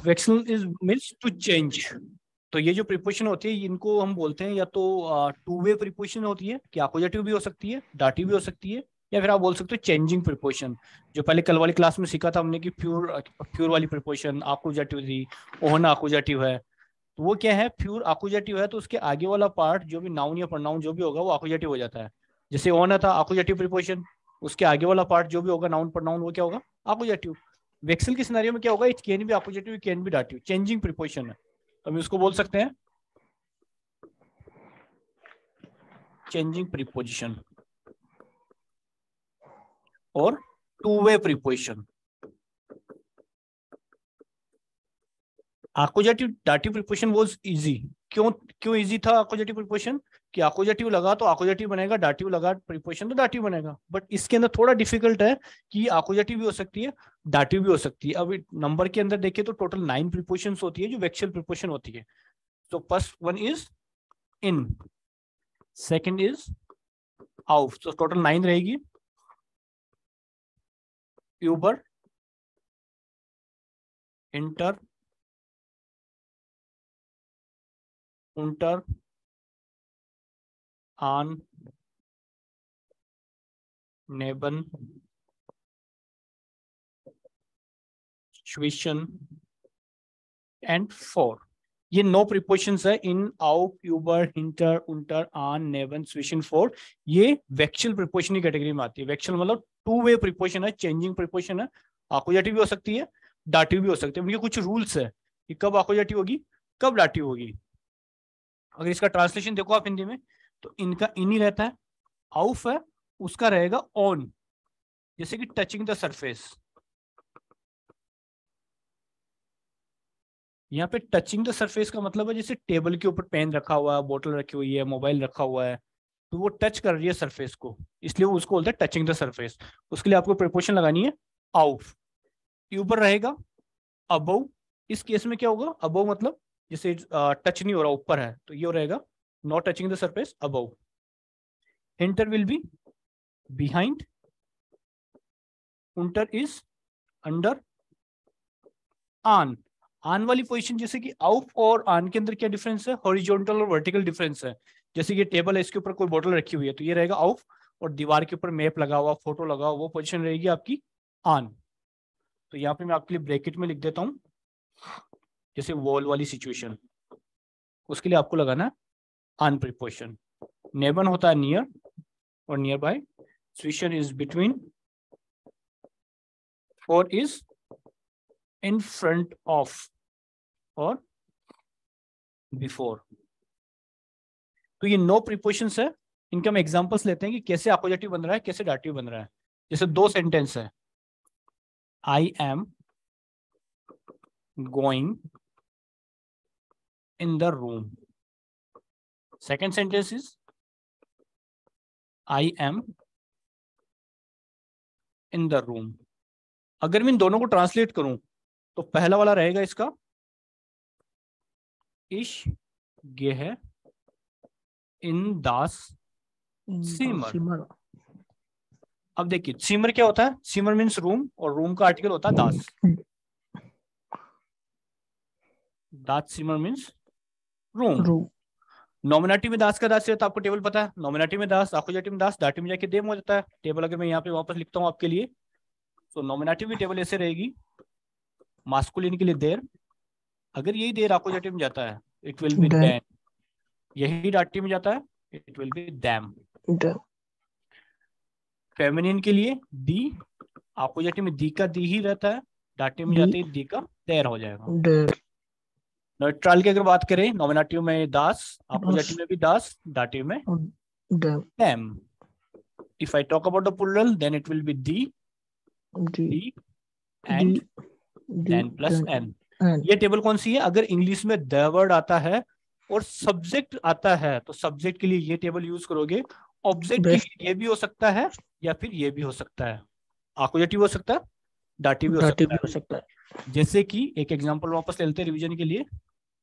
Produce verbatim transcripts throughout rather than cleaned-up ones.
वेक्सल is means to change. तो ये जो प्रीपोजिशन होती है इनको हम बोलते हैं या तो टू वे प्रीपोजिशन होती है कि अपोजिटिव भी हो सकती है, डाटिव भी हो सकती है, या फिर आप बोल सकते हो चेंजिंग प्रीपोजिशन। जो पहले कल वाली क्लास में सीखा था हमने कि प्योर प्योर वाली प्रीपोजिशन अपोजिटिव थी, ओहन अपोजिटिव है। तो वो क्या है, प्योर अपोजिटिव है तो उसके आगे वाला पार्ट जो भी नाउन या प्रोनाउन जो भी होगा वो अपोजिटिव हो जाता है। जैसे ओहन था अपोजिटिव प्रीपोजिशन, उसके आगे वाला पार्ट जो भी होगा नाउन प्रोनाउन वो क्या होगा, अपोजिटिव। वेक्सल के सिनेरियो में क्या होगा, it can be accusative, can be dative, changing preposition है, तो हम इसको बोल सकते हैं चेंजिंग प्रीपोजिशन और two way preposition. Accusative dative preposition was easy. क्यों क्यों इजी था अपोजिटिव प्रीपोजिशन, कि अपोजिटिव लगा तो अपोजिटिव बनेगा, डाटिव लगा प्रीपोजिशन तो डाटिव बनेगा। बट इसके अंदर थोड़ा डिफिकल्ट है कि अपोजिटिव भी हो सकती है, डाटिव भी हो सकती है। अब नंबर के अंदर देखिए तो टोटल नाइन प्रीपोजिशंस होती है जो वेक्चुअल प्रीपोजिशन होती है। So first one is in, second is out, so total nine रहेगी। ऊपर, इंटर, unter, an, neben, zwischen and for। ये नौ प्रीपोजिशंस है, इन, आउट, यूबर, इंटर, उंटर, आन, नेवन, स्विशन, फोर। ये वेक्चुअल प्रीपोजिशन की कैटेगरी में आती है। वेक्चुअल मतलब टू वे प्रीपोजिशन है, चेंजिंग प्रीपोजिशन है, अपोजिटिव भी हो सकती है, डाटिव भी हो सकती है। उनके कुछ रूल्स है कि कब अपोजिटिव होगी, कब डाटिव होगी। अगर इसका ट्रांसलेशन देखो आप हिंदी में तो इनका इन ही रहता है, आउफ है उसका रहेगा ऑन, जैसे कि टचिंग द सरफेस। यहाँ पे टचिंग द सरफेस का मतलब है जैसे टेबल के ऊपर पेन रखा हुआ है, बोतल रखी हुई है, मोबाइल रखा हुआ है, तो वो टच कर रही है सरफेस को, इसलिए वो उसको बोलते हैं टचिंग द सरफेस। उसके लिए आपको प्रीपोजिशन लगानी है आउफ। ऊपर रहेगा अबव। इस केस में क्या होगा, अबव मतलब जैसे टच नहीं हो रहा, ऊपर है, तो ये रहेगा not touching the surface, above. इंटर विल बी बिहाइंड, उंटर इज अंडर, आन। आन वाली पोजीशन जैसे कि आउट और आन के अंदर क्या डिफरेंस है, हॉरिजॉन्टल और वर्टिकल डिफरेंस है। जैसे कि टेबल है, इसके ऊपर कोई बोतल रखी हुई है तो ये रहेगा आउट, और दीवार के ऊपर मैप लगा हुआ, फोटो लगा हुआ, वो पोजीशन रहेगी आपकी आन। तो यहाँ पे मैं आपके लिए ब्रैकेट में लिख देता हूँ, जैसे वॉल वाली सिचुएशन, उसके लिए आपको लगाना आन प्रीपोजिशन। नेबन होता है नियर और नियर बाय, स्विशन इज बिटवीन, फोर इज इन फ्रंट ऑफ और बिफोर। तो ये नो प्रीपोजिशंस है, इनके हम एग्जांपल्स लेते हैं कि कैसे अपोजिटिव बन रहा है, कैसे डाटिव बन रहा है। जैसे दो सेंटेंस है, I am going in the room. Second sentence is I am in the room. अगर मैं इन दोनों को ट्रांसलेट करूं तो पहला वाला रहेगा इसका इश गेह इन दास सीमर। अब देखिए सीमर क्या होता है, सीमर मीन्स रूम और रूम का आर्टिकल होता है दास। दास सीमर मीन्स रूम। नॉमिनेटिव में दास का दास रहता है, आपको टेबल पता है, नॉमिनेटिव में दास, अपोजिटिव में दास, डाटिव में जाके देम हो जाता है टेबल। अगर मैं यहाँ पे वापस लिखता हूँ आपके लिए तो नॉमिनेटिव की टेबल ऐसे रहेगी, मास्कुलिन के लिए देर, अगर यही देर अपोजिटिव में जाता है इट विल बी देन, यही डाटिव में जाता है इट विल बी दैम। फेमिनिन के लिए दी, अपोजिटिव में दी का दी ही रहता है, डाटिव में जाते ही दी का देर हो जाएगा। न्यूट्रल की अगर बात करें, नॉमिनेटिव में दास, अपोजिटिव में भी दास, डाटिव में them. If I talk about the plural, then it will be the, the and then plus n. ये टेबल कौन सी है, अगर इंग्लिश में द वर्ड आता है और सब्जेक्ट आता है तो सब्जेक्ट के लिए ये टेबल यूज करोगे, ऑब्जेक्ट के लिए ये भी हो सकता है या फिर ये भी हो सकता है, अपोजिटिव हो सकता है, डाटिव भी हो सकता है। हो सकता है जैसे कि एक एग्जांपल वापस ले लेते हैं रिवीजन के लिए।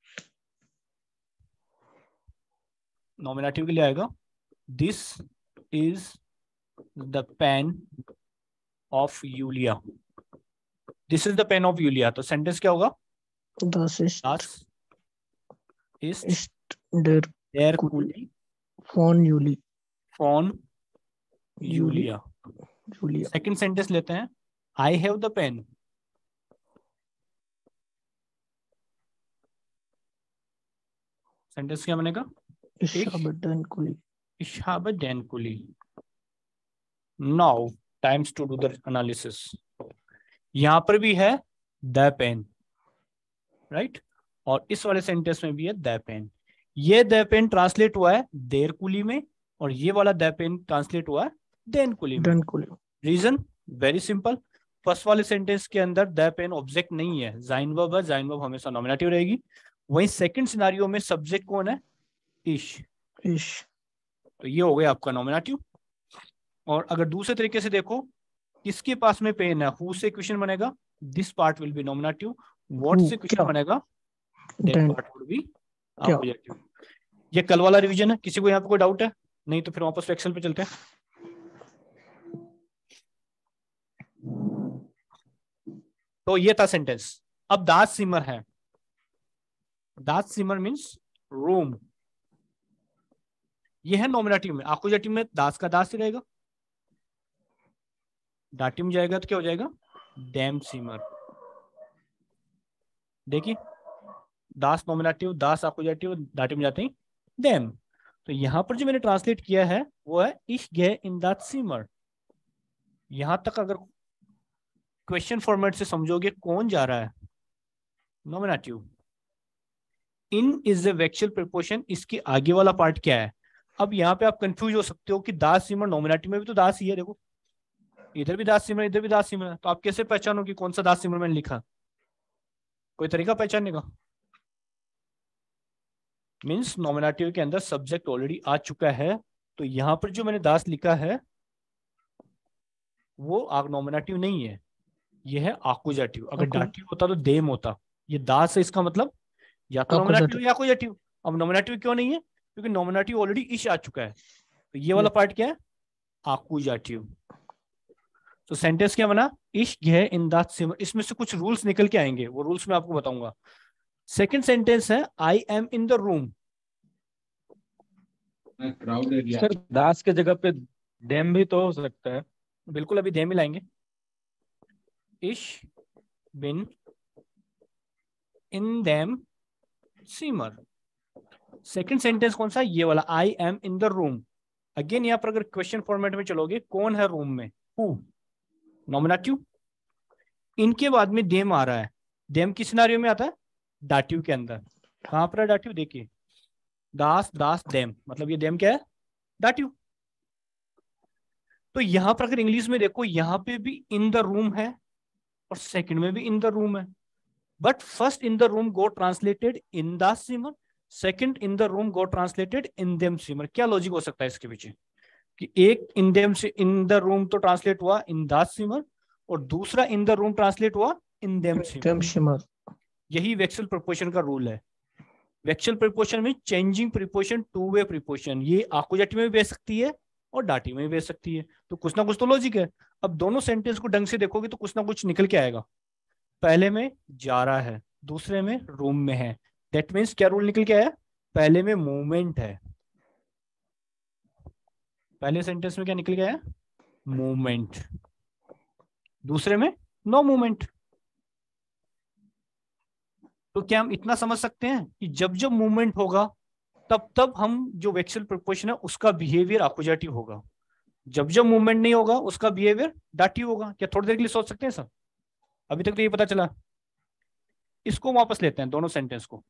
नॉमिनेटिव के लिए आएगा this is the pen of Julia, this is the pen of Julia, तो सेंटेंस क्या होगा, Das ist, Das ist ist der der Kuli Kuli von Juli. von Juli. Julia. Julia. Second sentence लेते हैं, I have the pen. Sentence क्या बनेगा? Ich habe den Kuli. Ich habe den Kuli. Now times to do the analysis. यहां पर भी है the pen, right, और इस वाले सेंटेंस में भी है द पेन। ये द पेन ट्रांसलेट हुआ है देर कुली में, और ये वाला द पेन ट्रांसलेट हुआ है देन कुली में। Den Kuli. Reason very simple, first वाले सेंटेंस के अंदर द पेन ऑब्जेक्ट नहीं है, जाइन वर्ब है, जाइन वर्ब हमेशा नॉमिनेटिव रहेगी। वहीं सेकंड सिनारियो में सब्जेक्ट कौन है? इश। Ich. तो ये हो गया आपका नॉमिनेटिव। और अगर दूसरे तरीके से देखो, किसके पास में पेन है, हु से क्वेश्चन बनेगा, this part will be nominative. What Who? से क्वेश्चन क्या? बनेगा, that Den. Part will be क्या? अपोजिटिव। ये कल वाला रिवीजन है, किसी को यहाँ पे कोई डाउट है? नहीं तो फिर वापस एक्सेल पे चलते हैं। तो ये था सेंटेंस। अब दास सिमर है। दास सिमर मीन्स रूम। ये है नॉमिनेटिव में, एक्कुजेटिव में दास का दास ही रहेगा, डाटिव में जाएगा तो क्या हो जाएगा, डैम सिमर। देखिए, दास नॉमिनेटिव, दास एक्कुजेटिव, डाटिव में जाते हैं डैम। तो यहां पर जो मैंने ट्रांसलेट किया है वो है इश गे इन दैट सिमर। यहां तक अगर क्वेश्चन फॉर्मेट से समझोगे कौन जा रहा है, नॉमिनेटिव। इन इज द वेक्चुअल प्रीपोजिशन, इसके आगे वाला पार्ट क्या है? अब यहाँ पे आप कंफ्यूज हो सकते हो कि दास सिमर, नॉमिनेटिव में भी तो दास ही है, देखो इधर भी दास सिमर, इधर भी दास सिमर है, तो आप कैसे पहचानो कि कौन सा दास सिमर मैंने लिखा? कोई तरीका पहचानने का? मीन्स नॉमिनेटिव के अंदर सब्जेक्ट ऑलरेडी आ चुका है, तो यहां पर जो मैंने दास लिखा है वो आग नॉमिनेटिव नहीं है, ये है आकुजेटिव। अगर Akku- डाटिव होता तो देम होता, ये दास है, इसका मतलब या तो नॉमिनेटिव Accusative. या आकुजेटिव। अब नॉमिनेटिव क्यों नहीं है? क्योंकि नॉमिनेटिव ऑलरेडी इश आ चुका है, तो ये वाला Yeah. पार्ट क्या है, आकुजेटिव। तो सेंटेंस क्या बना, इश घे इन दैट सिमर। इसमें से कुछ रूल्स निकल के आएंगे, वो रूल्स मैं आपको बताऊंगा। सेकंड सेंटेंस है I am in the room. Sir दास के जगह पे डेम भी तो हो सकता है। बिल्कुल, अभी दे मिलाएंगे। इश बिन इन देम सिमर। सेकंड सेंटेंस कौन सा, ये वाला, I am in the room. Again यहाँ पर अगर क्वेश्चन फॉर्मेट में चलोगे, कौन है रूम में, हु, नॉमिनेटिव। इनके बाद में देम आ रहा है, देम किस सिनारियो में आता है, डाटिव के अंदर। कहां पर है डाटिव, देखिए, दास दास देम, मतलब ये देम क्या है, डाटिव। तो यहां पर अगर इंग्लिश में देखो, यहां पे भी इन द रूम है और सेकंड में भी इन द रूम है, but first in the room go translated in the सिमर, second in the room go translated इन देम सिमर। क्या लॉजिक हो सकता है इसके पीछे कि एक इन देम से इन द रूम तो ट्रांसलेट हुआ इन द सिमर, और दूसरा इन द रूम ट्रांसलेट हुआ इन देम सिमर। Dem Shimmer. यही वेक्सल प्रीपोजिशन का रूल है। वेक्सल प्रीपोजिशन में changing preposition, two way preposition, ये आकुजेटिव में भी भेज सकती है और डाटिव में भी भेज सकती है, तो कुछ ना कुछ तो लॉजिक है। अब दोनों सेंटेंस को ढंग से देखोगे तो कुछ ना कुछ निकल के आएगा। पहले में जा रहा है, दूसरे में रूम में है, दैट मीन्स क्या रूल निकल के आया, पहले में मूवमेंट है। पहले सेंटेंस में क्या निकल के आया, मूवमेंट, दूसरे में नो मूवमेंट। तो क्या हम इतना समझ सकते हैं कि जब जब मूवमेंट होगा तब तब हम जो वेक्सल प्रीपोजिशन है उसका बिहेवियर आकुजेटिव होगा, जब जब मूवमेंट नहीं होगा उसका बिहेवियर डाटिव होगा। क्या थोड़ी देर के लिए सोच सकते हैं सब? अभी तक तो ये पता चला। इसको वापस लेते हैं दोनों सेंटेंस को।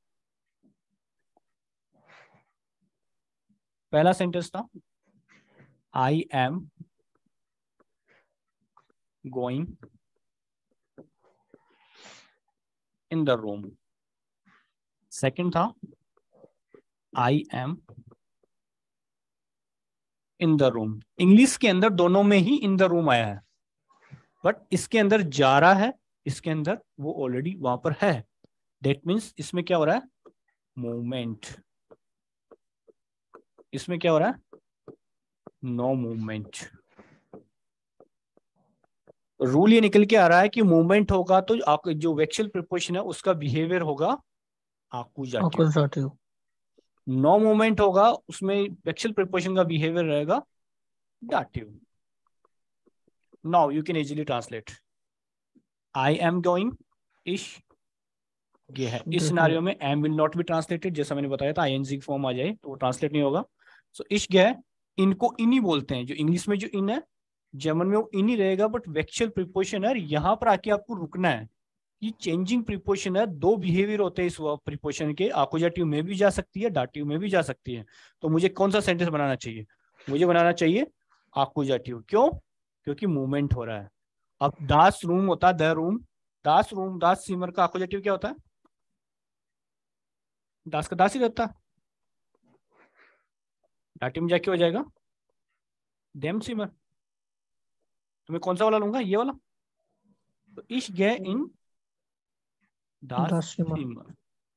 पहला सेंटेंस था I am going in the room. Second था I am in the room. English के अंदर दोनों में ही इन द रूम आया है, बट इसके अंदर जा रहा है, इसके अंदर वो ऑलरेडी वहां पर है, दैट मीन्स इसमें क्या हो रहा है, मूवमेंट। इसमें क्या हो रहा है, नो मूवमेंट। रूल ये निकल के आ रहा है कि मूवमेंट होगा तो आप जो वेक्शल प्रीपोजिशन है उसका बिहेवियर होगा आकुजाटिव। आकुजाटिव। नो मूवमेंट होगा उसमें वेक्शल प्रीपोजिशन का बिहेवियर रहेगा dative. Now you can easily translate I am going, इश ये है। इस सिनारियो में am will not be translated, जैसा मैंने बताया था आईएनजी की फॉर्म आ जाए तो वो ट्रांसलेट नहीं होगा। सो इश क्या है, इनको इन ही बोलते हैं। जो इंग्लिश में जो इन है जर्मन में वो इन ही रहेगा, बट वेक्शल प्रीपोजिशन है। यहाँ पर आके आपको रुकना है। ये चेंजिंग प्रीपोजिशन है, दो बिहेवियर होते हैं इस प्रीपोजिशन के। आकुजाटिव में भी जा सकती है, डाटिव में भी जा सकती है। तो मुझे कौन सा सेंटेंस बनाना चाहिए? मुझे बनाना चाहिए आकुजाटिव। क्यों? क्योंकि मूवमेंट हो रहा है। अब दास रूम होता है, द रूम, दास रूम, दास सीमर का आकुजाटिव क्या होता है? दास का दास ही रहता है। डाटिव में जाके हो जाएगा देम सीमर। तो मैं कौन सा वाला लूंगा? ये वाला। तो इश गे इन दास दास सीमर। सीमर।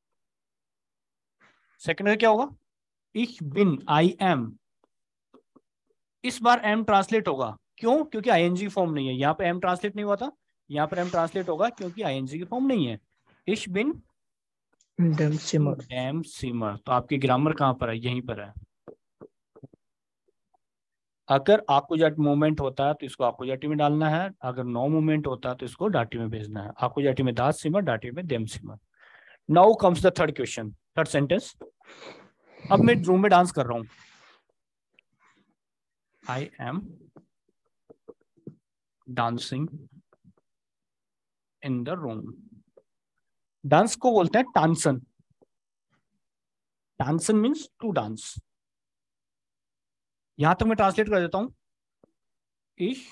सेकंड में क्या होगा? इश बिन, आई एम। इस बार एम ट्रांसलेट होगा। क्यों? क्योंकि आईएनजी फॉर्म नहीं है। यहाँ पे एम ट्रांसलेट नहीं हुआ था, यहाँ पर एम ट्रांसलेट होगा क्योंकि आईएनजी की फॉर्म नहीं है। इश बिन देम सीमर। डैम सीमर। तो आपकी ग्रामर कहाँ पर है? यहीं पर है। अगर आकुजाट मूवमेंट होता है तो इसको आकुजाटी में डालना है, अगर नो मूवमेंट होता है तो इसको डाटी में भेजना है। आकुजाटी में दास सीमर, डाटी में देम सीमर। Now comes the third question, third sentence. अब मैं रूम में डांस कर रहा हूं। I am dancing in the room. Dance को बोलते हैं टांसन। टांसन मीन्स टू डांस। यहां तक मैं ट्रांसलेट कर देता हूं। इश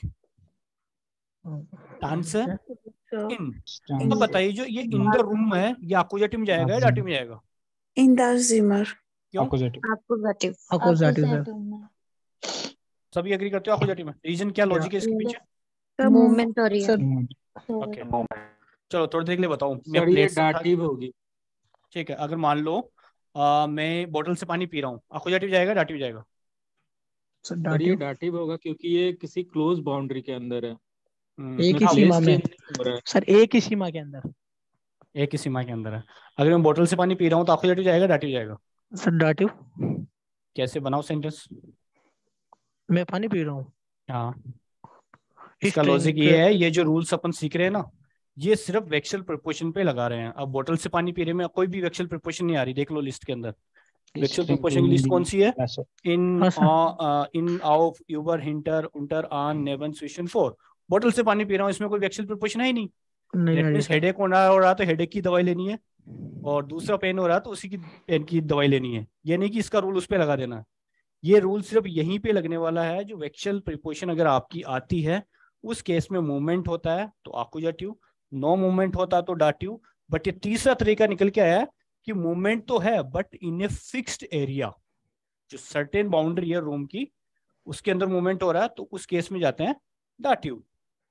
डांस इन। अब बताइए जो ये इन द रूम है, ये आकुजाटी में जाएगा या डाटी में जाएगा? इन द जिमर। क्यों? आकुजाटिव। आकुजाटिव है। सभी एग्री करते हो आकुजाटी में? रीजन क्या, लॉजिक है इसके पीछे? मूवमेंट हो रही है। ओके, चलो थोड़ी देर के लिए बताऊं। मैं सर ये प्लेट से डाटिव होगी। ठीक है, अगर मान लो आ, मैं बोतल से पानी पी रहा हूँ, आकुजाटिव जाएगा डाटिव जाएगा? सर सर ये डाटिव। डाटिव होगा क्योंकि ये किसी क्लोज बाउंड्री के अंदर है। एक ही इसमें सीमा place में। change नहीं हो रहा है। सर एक ही सीमा के अंदर। एक ही सीमा के अंदर है। अगर मैं बोतल से पानी पी रहा हूँ तो आकुजाटिव जाएगा डाटिव जाएगा? Sir dative. कैसे बनाओ सेंटेंस? मैं पानी पी रहा हूँ। हाँ, इस इसका टाइम लॉजिक ये है, ये जो रूल्स अपन सीख रहे हैं ना, ये सिर्फ वेक्शल प्रीपोजिशन पे लगा रहे हैं। अब बोतल से पानी पी रहे में कोई भी वेक्शल प्रीपोजिशन नहीं आ रही, देख लो लिस्ट के अंदर। वेक्शल प्रीपोजिशन की लिस्ट कौन सी है? इन, इन, आउफ, यूबर, हिंटर, उंटर, आन, नेवन, स्विशन, फोर। बोतल से पानी पी रहा हूँ, इसमें कोई वेक्शल प्रीपोजिशन है ही नहीं। नहीं दैट आ रही मींस सर। हेडेक होना हो रहा तो हेडेक की दवाई लेनी है, और दूसरा पेन हो रहा तो उसी की पेन की दवाई लेनी है। ये नहीं कि इसका रूल उस पर लगा देना है। ये रूल सिर्फ यहीं पे लगने वाला है। जो वेक्शल प्रीपोजिशन अगर आपकी आती है उस केस में मूवमेंट होता है तो आकुजाटिव, नो मूवमेंट होता तो डाटिव। बट ये तीसरा तरीका निकल के आया कि मूवमेंट तो है but in a fixed area, जो सर्टेन बाउंड्री है रूम की उसके अंदर मूवमेंट हो रहा है, तो उस केस में जाते हैं डाटिव,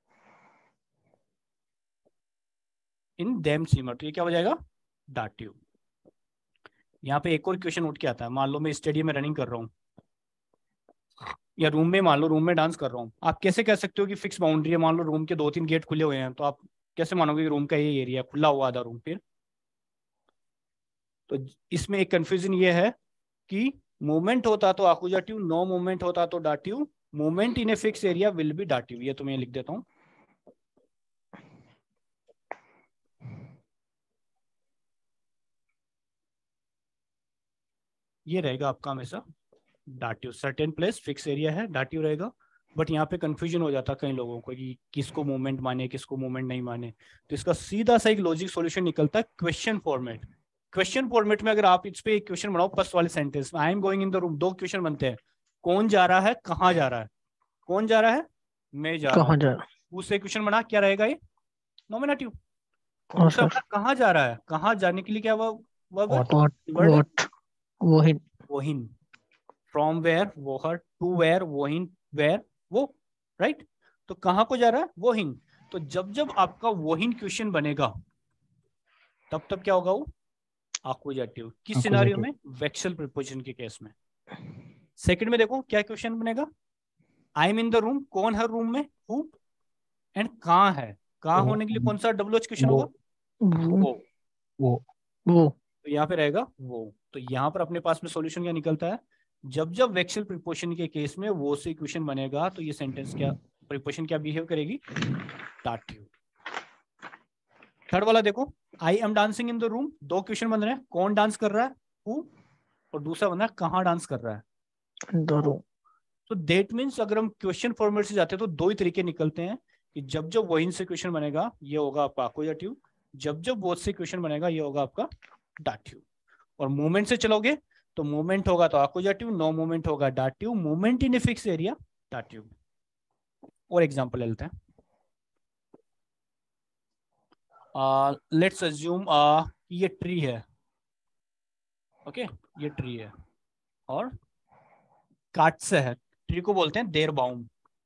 इन देम सीमर। तो ये क्या हो जाएगा? डाटिव। यहाँ पे एक और क्वेश्चन उठ के आता है। मान लो मैं स्टेडियम में रनिंग कर रहा हूँ या रूम में, मान लो रूम में डांस कर रहा हूँ। आप कैसे कह सकते हो कि फिक्स बाउंड्री है? मान लो रूम के दो तीन गेट खुले हुए हैं, तो आप कैसे मानोगे कि रूम का ये एरिया खुला हुआ आधा रूम? फिर तो इसमें एक कंफ्यूजन ये है कि मूवमेंट होता तो आकुजाटिव, नो मूवमेंट होता तो डाटिव, movement in a fix area will be डाटिव। ये तो मैं लिख देता हूँ। ये रहेगा आपका हमेशा डाटिव। सर्टेन प्लेस फिक्स एरिया है, डाटिव रहेगा। बट यहाँ पे कंफ्यूजन हो जाता है कई लोगों को कि किसको मूवमेंट माने किसको मूवमेंट नहीं माने। तो इसका सीधा सा एक लॉजिक सॉल्यूशन निकलता है क्वेश्चन फॉर्मेट। क्वेश्चन फॉर्मेट में अगर आप इस पे एक क्वेश्चन बनाओ, फर्स्ट वाले सेंटेंस में I am going in the room, दो क्वेश्चन बनते हैं। कौन जा रहा है, कहाँ जा रहा है? कौन जा रहा है? मैं जा रहा कहाँ हूँ। जा रहा? दूसरे क्वेश्चन बना, क्या रहेगा ये? नॉमिनेटिव। हाँ दूसरा सर। बना कहाँ जा रहा है, कहाँ जाने के लिए क्या वर्ब है? व्हाट वर्ड है व्हाट वही। वोहिन। फ्रॉम वेयर वोहर, टू वेयर वोहिन, वेयर वो, राइट। तो कहाँ को जा रहा है? वोहिन। तो जब जब आपका वोहिन क्वेश्चन बनेगा तब तब क्या होगा? वो आकुजाटिव। किस सिनारियो में? वेक्शल प्रीपोजिशन के केस में। सेकंड में देखो क्या क्वेश्चन बनेगा? I am in the room, कौन है रूम में? हु। एंड कहाँ है, कहाँ होने के लिए कौन सा डब्ल्यू एच क्वेश्चन होगा? वो वो वो वो तो यहाँ पे रहेगा वो। तो यहाँ पर अपने पास में सॉल्यूशन क्या निकलता है? जब जब वेक्सल प्रीपोजिशन के केस में वो से इक्वेशन बनेगा तो ये सेंटेंस क्या, प्रीपोजिशन क्या बिहेव करेगी? दाट्यू। थर्ड वाला देखो, I am dancing in the room. दो क्वेश्चन बन रहे हैं, कौन डांस कर रहा है, हु, और दूसरा बन रहा है कहाँ डांस कर रहा है। दोनों तो दैट मीन्स अगर हम क्वेश्चन फॉर्मेट से जाते हैं तो दो ही तरीके निकलते हैं कि जब जब वही से क्वेश्चन बनेगा ये होगा आपका अक्वजाटिव, जब जब वो से क्वेश्चन बनेगा ये होगा आपका डाटिव। और मूवमेंट से चलोगे तो मूवमेंट होगा तो अक्वजाटिव, नो मूवमेंट होगा डाटिव, movement in a fix area डाटिव। और एग्जांपल ले लेते हैं। लेट्स अज्यूम ये ट्री है, ओके okay? ये ट्री है और काट से है, ट्री को बोलते हैं देर बाउम।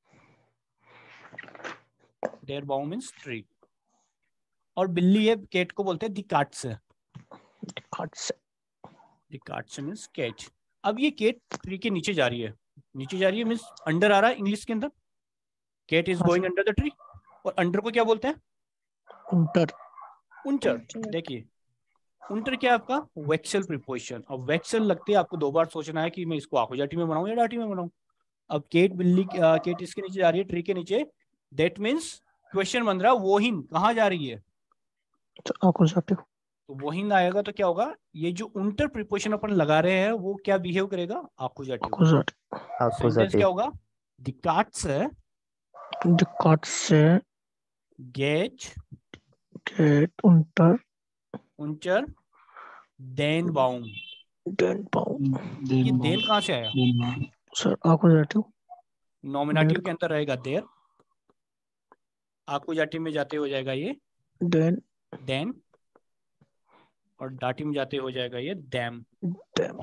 देर बाउम मीन्स ट्री। और बिल्ली है, कैट को बोलते हैं दी काट से। काट से दी काट से मीन्स कैट। अब ये कैट ट्री के नीचे जा रही है, नीचे जा रही है मीन्स अंडर आ रहा है इंग्लिश के अंदर। Cat is going under the tree. और अंडर को क्या बोलते हैं? उंटर उंटर। देखिए उंटर क्या है आपका? वेक्सल प्रीपोजिशन। अब वेक्सल लगते हैं आपको दो बार सोचना है कि मैं इसको अक्वजाटिव में बनाऊं या डाटिव में बनाऊं। अब केट बिल्ली uh, केट इसके नीचे जा रही है, ट्री के नीचे, दैट मीन्स क्वेश्चन बन रहा है वोहिन कहाँ जा रही है, तो अक्वजाटिव। तो वोहिन आएगा तो क्या होगा? ये जो उंटर प्रीपोजिशन अपन लगा रहे हैं वो क्या बिहेव करेगा? अक्वजाटिव। अक्वजाटिव सेंटेंस क्या होगा? द काट्स द काट से गेट गेट उंटर उंटर देन बाउम। देन बाउम। ये देन कहाँ से आया? सर अक्वजाटिव नॉमिनेटिव के अंदर रहेगा देर, अक्वजाटिव में जाते हो जाएगा ये देन देन, और डाटिव में जाते हो जाएगा ये दैम। देम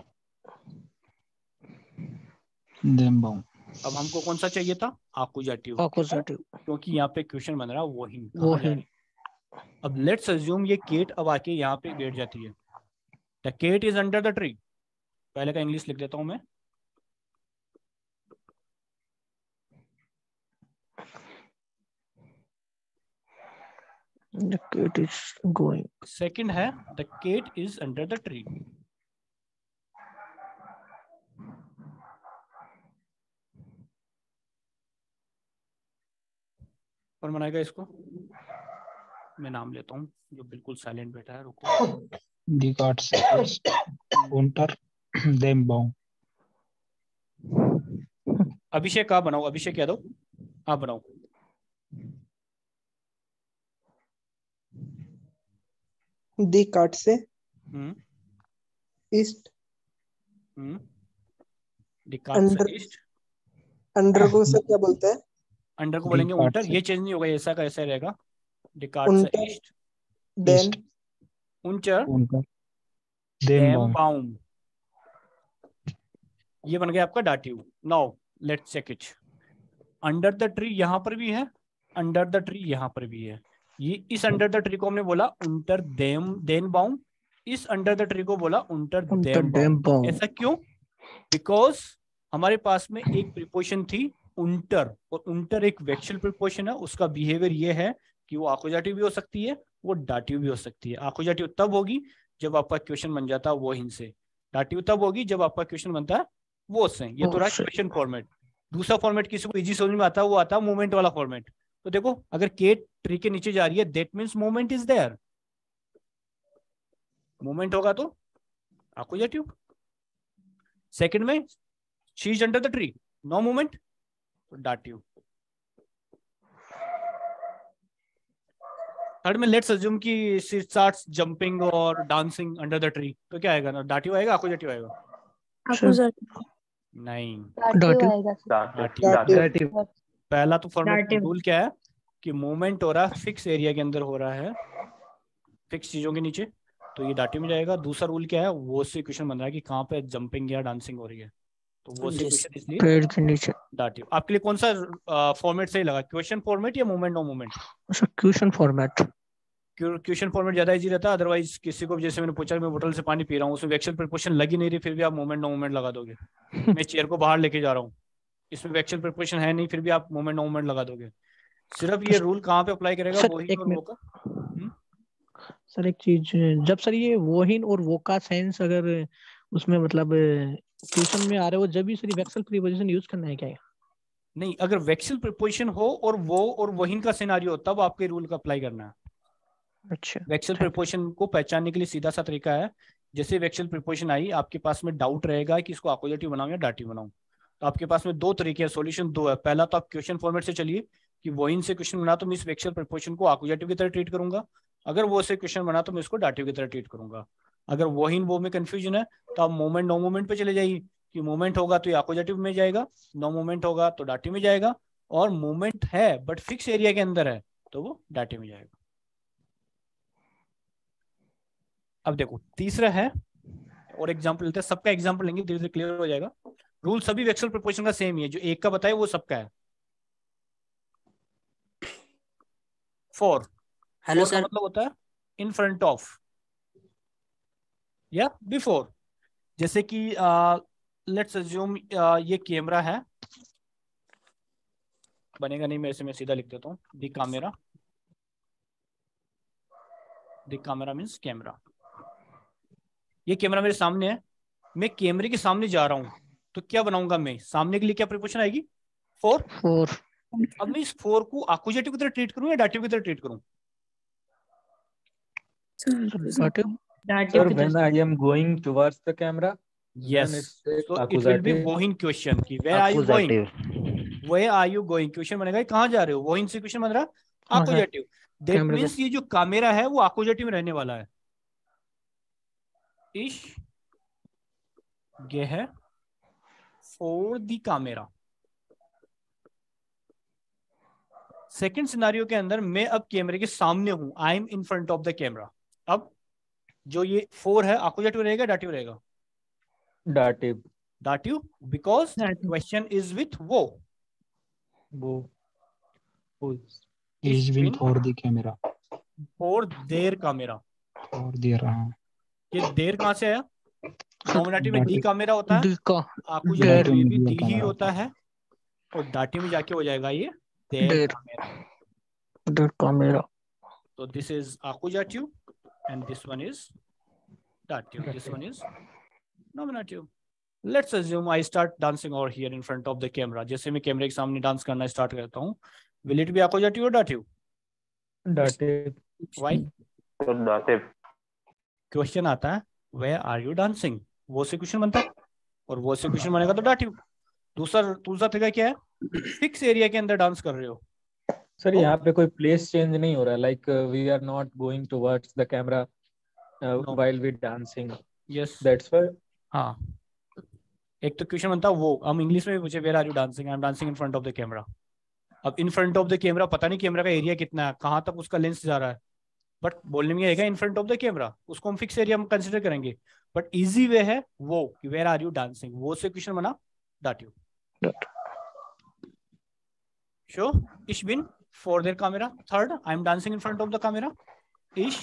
देम बाउम। अब हमको कौन सा चाहिए था? अक्वजाटिव, अक्वजाटिव क्योंकि यहाँ पे क्वेश्चन बन रहा है वही कहाँ वो जा है। रही। अब लेट्स अज्यूम ये केट अब आके यहाँ पे बैठ जाती है। The cat is under the tree. पहले का इंग्लिश लिख देता हूं मैं। The cat is going. Second है the cat is under the tree. कौन बनाएगा इसको? मैं नाम लेता हूँ जो बिल्कुल साइलेंट बैठा है, रुको। दी काट्स उंटर देम बाउम। अभिषेक आप बनाओ, अभिषेक यादव आप बनाओ। दी काट से हम्म ईस्ट हम्म द काट से ईस्ट। अंडर को से क्या बोलते हैं? अंडर को बोलेंगे काट उंटर, से। ये चेंज नहीं होगा, ऐसा का ऐसा ही रहेगा। द काट से उंटर ईस्ट देन उंटर उंटर देम देम बाउम। बाउम। ये बन गया आपका डाटिव। Now let's check it. Under the tree यहाँ पर भी है, अंडर द ट्री यहाँ पर भी है। ये इस अंडर द ट्री को हमने बोला उंटर देम देन बाउम, इस अंडर द ट्री को बोला उंटर उंटर देम देम बाउम। बाउम। ऐसा क्यों? बिकॉज हमारे पास में एक प्रीपोजिशन थी उंटर, और उंटर एक वेक्शल प्रीपोजिशन है, उसका बिहेवियर ये है कि वो अक्वजाटिव भी हो सकती है, वो डाटिव भी हो सकती है। अक्वजाटिव तब होगी जब आपका क्वेश्चन बन जाता है वो हिन से, डाटिव तब होगी जब आपका क्वेश्चन बनता है वो से। ये तो रहा क्वेश्चन फॉर्मेट। दूसरा फॉर्मेट किसी को इजी समझ में आता है, वो आता है मूवमेंट वाला फॉर्मेट। तो देखो अगर केट ट्री के नीचे जा रही है that means movement is there, movement होगा तो अक्वजाटिव। सेकंड में she is under the tree, no movement, तो डाटिव। थर्ड में लेट्स अज्यूम कि शी स्टार्ट्स जंपिंग और डांसिंग अंडर द ट्री, तो क्या आएगा ना? डाटिव आएगा अक्वजाटिव आएगा? नहीं, डाटिव डाटिव। पहला तो फॉर्मेट रूल क्या है कि मूवमेंट हो रहा है फिक्स एरिया के अंदर हो रहा है, फिक्स चीजों के नीचे, तो ये डाटिव में जाएगा। दूसरा रूल क्या है? वो से क्वेश्चन बन रहा है कि कहाँ पे जंपिंग या डांसिंग हो रही है, तो वो से क्वेश्चन इसलिए पेड़ के नीचे। डाटिव। आपके लिए कौन सा फॉर्मेट सही लगा? क्वेश्चन फॉर्मेट या movement no movement? Sir question format. Question format ज्यादा इजी रहता है, अदरवाइज किसी को जैसे मैंने पूछा मैं बोतल से पानी पी रहा हूँ, उसमें वेक्शल प्रीपोजिशन लगी नहीं रही, फिर भी आप मूवमेंट नो मूवमेंट लगा दोगे। मैं चेयर को बाहर लेके जा रहा हूँ, इसमें वेक्शल प्रीपोजिशन है नहीं, फिर भी आप मूवमेंट नो मूवमेंट लगा दोगे। सिर्फ ये रूल कहाँ पे अप्लाई करेगा, सर, वही एक और वो मिनट। का। सर एक चीज, जब सर ये वोहिन और वो का सेंस अगर उसमें मतलब क्वेश्चन में आ रहे हो, जब भी सर वेक्सल प्रीपोजिशन यूज करना है क्या? नहीं, अगर वेक्सल प्रीपोजिशन हो और वो और वहीन का सिनारियो हो, तब आपके रूल का अप्लाई करना है। अच्छा, वेक्सल प्रीपोजिशन को पहचानने के लिए सीधा सा तरीका है, जैसे वेक्सल प्रीपोजिशन आई, आपके पास में डाउट रहेगा कि इसको अपोजिटिव बनाऊं या डाटिव बनाऊं, तो आपके पास में दो तरीके हैं, सॉल्यूशन दो है। पहला तो आप क्वेश्चन फॉर्मेट से चलिए कि वहीन से क्वेश्चन बना तो मैं इस वेक्सल प्रीपोजिशन को अपोजिटिव की तरह ट्रीट करूंगा, अगर वो से क्वेश्चन बना तो मैं इसको डाटिव की तरह ट्रीट करूंगा। अगर वहीन वो में कंफ्यूजन है तो आप मोमेंट नो मोमेंट पे चले जाइए, कि मोमेंट होगा तो ये अपोजिटिव में जाएगा, नो मोमेंट होगा तो डाटिव में जाएगा, और मोमेंट है बट फिक्स एरिया के अंदर है तो वो डाटिव में जाएगा। अब देखो तीसरा है, और एग्जांपल लेते हैं, सबका एग्जांपल लेंगे, धीरे धीरे क्लियर हो जाएगा। रूल सभी वेक्सल प्रोपोर्शन का सेम ही है, जो एक का बताए वो सबका है। फोर, हेलो फोर का सर। मतलब होता है इन फ्रंट ऑफ या बिफोर। जैसे कि लेट्स अज्यूम ये कैमरा है, बनेगा नहीं मेरे से, मैं सीधा लिख देता हूँ, दी कैमरा, दी कैमरा मीन्स कैमरा। ये कैमरा मेरे सामने है, मैं कैमरे के सामने जा रहा हूं, तो क्या बनाऊंगा मैं, सामने के लिए क्या प्रीपोजिशन आएगी, फोर। फोर। अब मैं इस फोर को अक्यूजेटिव की तरह ट्रीट करूं या डाटिव की तरह ट्रीट करूं? डाटिव। Sir, when I am going towards the camera, yes, then it's a so it will be accusative. वोहिन क्वेश्चन की where are you going, where are you going question बनेगा कहां जा रहे हो, वोहिन से क्वेश्चन बन रहा हाँ, अक्यूजेटिव। दैट कैमरे मींस ये जो कैमरा है वो अक्यूजेटिव में रहने वाला है। इश ये है फॉर द कैमरा। सेकंड सिनारियो के अंदर मैं अब कैमरे के सामने हूं, I am in front of the camera. अब जो ये फोर है अक्यूजेटिव रहेगा डाटिव रहेगा? Dative. डाटिव, बिकॉज क्वेश्चन इज विथ वो, वो who's is been for the camera फॉर देयर कैमरा। for their uh, ये देर कहां से आया, नॉमिनेटिव में दी कैमरा होता है, डी का अक्यूजेटिव डाटिव में ये में भी their दी ही camera होता है, और डाटिव में जाके हो जाएगा ये देयर देर कैमरा। देर camera. So this is accusative and this one is dative. This one is nominative. Let's assume I start dancing over here in front of the camera. जैसे मैं कैमरे के सामने डांस करना स्टार्ट करता हूँ, will it be accusative or dative? dative? Why? Dative. Question आता है where are you dancing, वो से क्वेश्चन बनता है, और वो से क्वेश्चन बनेगा तो dative। दूसरा दूसरा तरीका क्या है, फिक्स एरिया के अंदर डांस कर रहे हो। सर यहाँ पे कोई प्लेस चेंज नहीं हो रहा, like we are not going towards the camera while we dancing. Yes, that's why. हाँ, एक तो क्वेश्चन बनता है वो, हम इंग्लिश में भी पूछे where are you dancing, I am dancing in front of the camera. अब in front of the camera पता नहीं कैमरा का एरिया कितना है, कहाँ तक उसका लेंस जा रहा है, बट बोलने में आएगा in front of the camera, उसको हम फिक्स एरिया में कंसिडर करेंगे। बट इजी वे है वो कि वेयर आर यू डांसिंग, वो से क्वेश्चन बना डाटिव। शो इश बिन फॉर देयर camera. Third, I am dancing in front of the camera, इश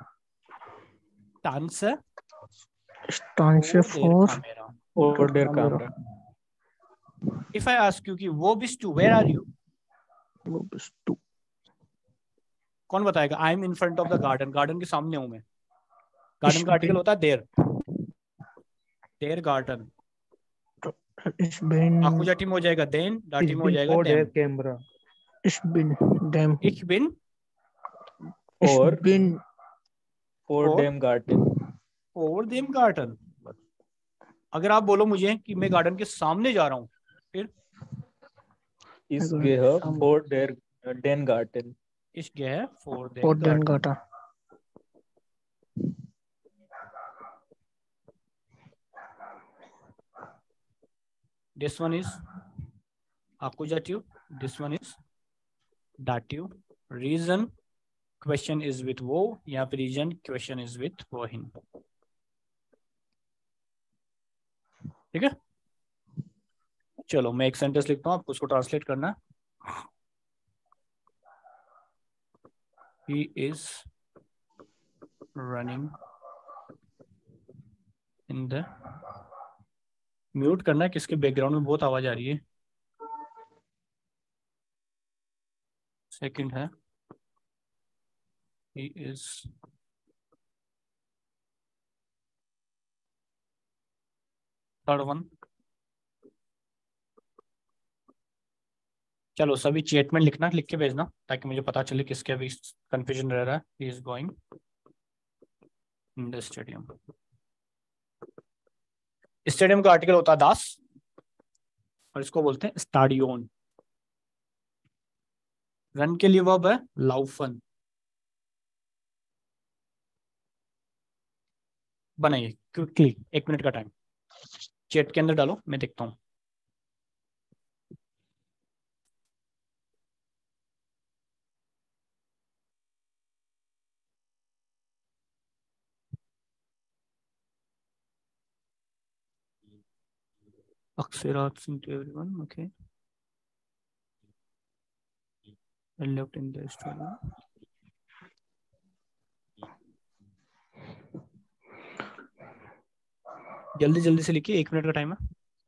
डांसर Stanche for camera. over their camera. If I ask you कि वो बिस टू where are you, two. कौन बताएगा? I am in front of the garden, garden के सामने हूं मैं। गार्डन का आर्टिकल होता है देयर, देयर गार्डन। Ich bin अक्यूजेटिव में हो जाएगा देन, डाटिव में हो जाएगा For their देम। camera. ich bin dem Ich bin ich Or bin for Or- them garden. over them garden। अगर आप बोलो मुझे कि मैं गार्डन के सामने जा रहा हूँ, फिर Is अगर gehe साम- for their uh, den garden. इस गया for them और den garden। gata. This one is accusative, this one is dative। Reason question is with वो, यहाँ पे reason question is with वो हिन। ठीक है, चलो मैं एक सेंटेंस लिखता हूँ, आपको उसको ट्रांसलेट करना है। He is running in the, mute करना है, किसके बैकग्राउंड में बहुत आवाज आ रही है। सेकंड है he is थर्ड वन। चलो सभी चैट में लिखना, लिख के भेजना ताकि मुझे पता चले किसके अभी कंफ्यूजन रह रहा है। he is going in the stadium। Stadium का आर्टिकल होता है दास और इसको बोलते हैं स्टाडियोन। रन के लिए वर्ब है लाउफन। बनाइए क्विकली, एक मिनट का टाइम चैट के अंदर डालो, मैं देखता हूँ। Aksarat Singh to everyone, okay. I left in the stadium. जल्दी जल्दी से लिखिए, एक मिनट का टाइम है।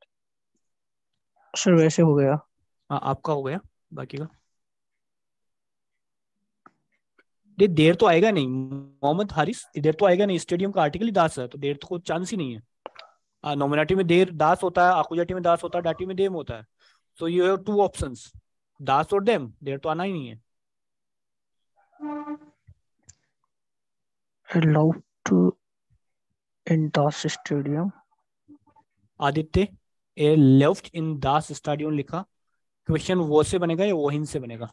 सर वैसे हो गया। हाँ आपका हो गया, बाकी का दे देर तो आएगा नहीं। मोहम्मद हारिस देर तो आएगा नहीं, स्टेडियम का आर्टिकल ही दास है तो देर तो कोई चांस ही नहीं है। हाँ नॉमिनेटिव में देर दास होता है, आखुजाटी में दास होता है, डाटी में देम होता है। So you have two options, दास और देम। देर तो आना ही नहीं है। Allowed to in Das Stadium। Aditya ए लेफ्ट इन दास स्टेडियम लिखा। क्वेश्चन वो से बनेगा या वोहिन से बनेगा?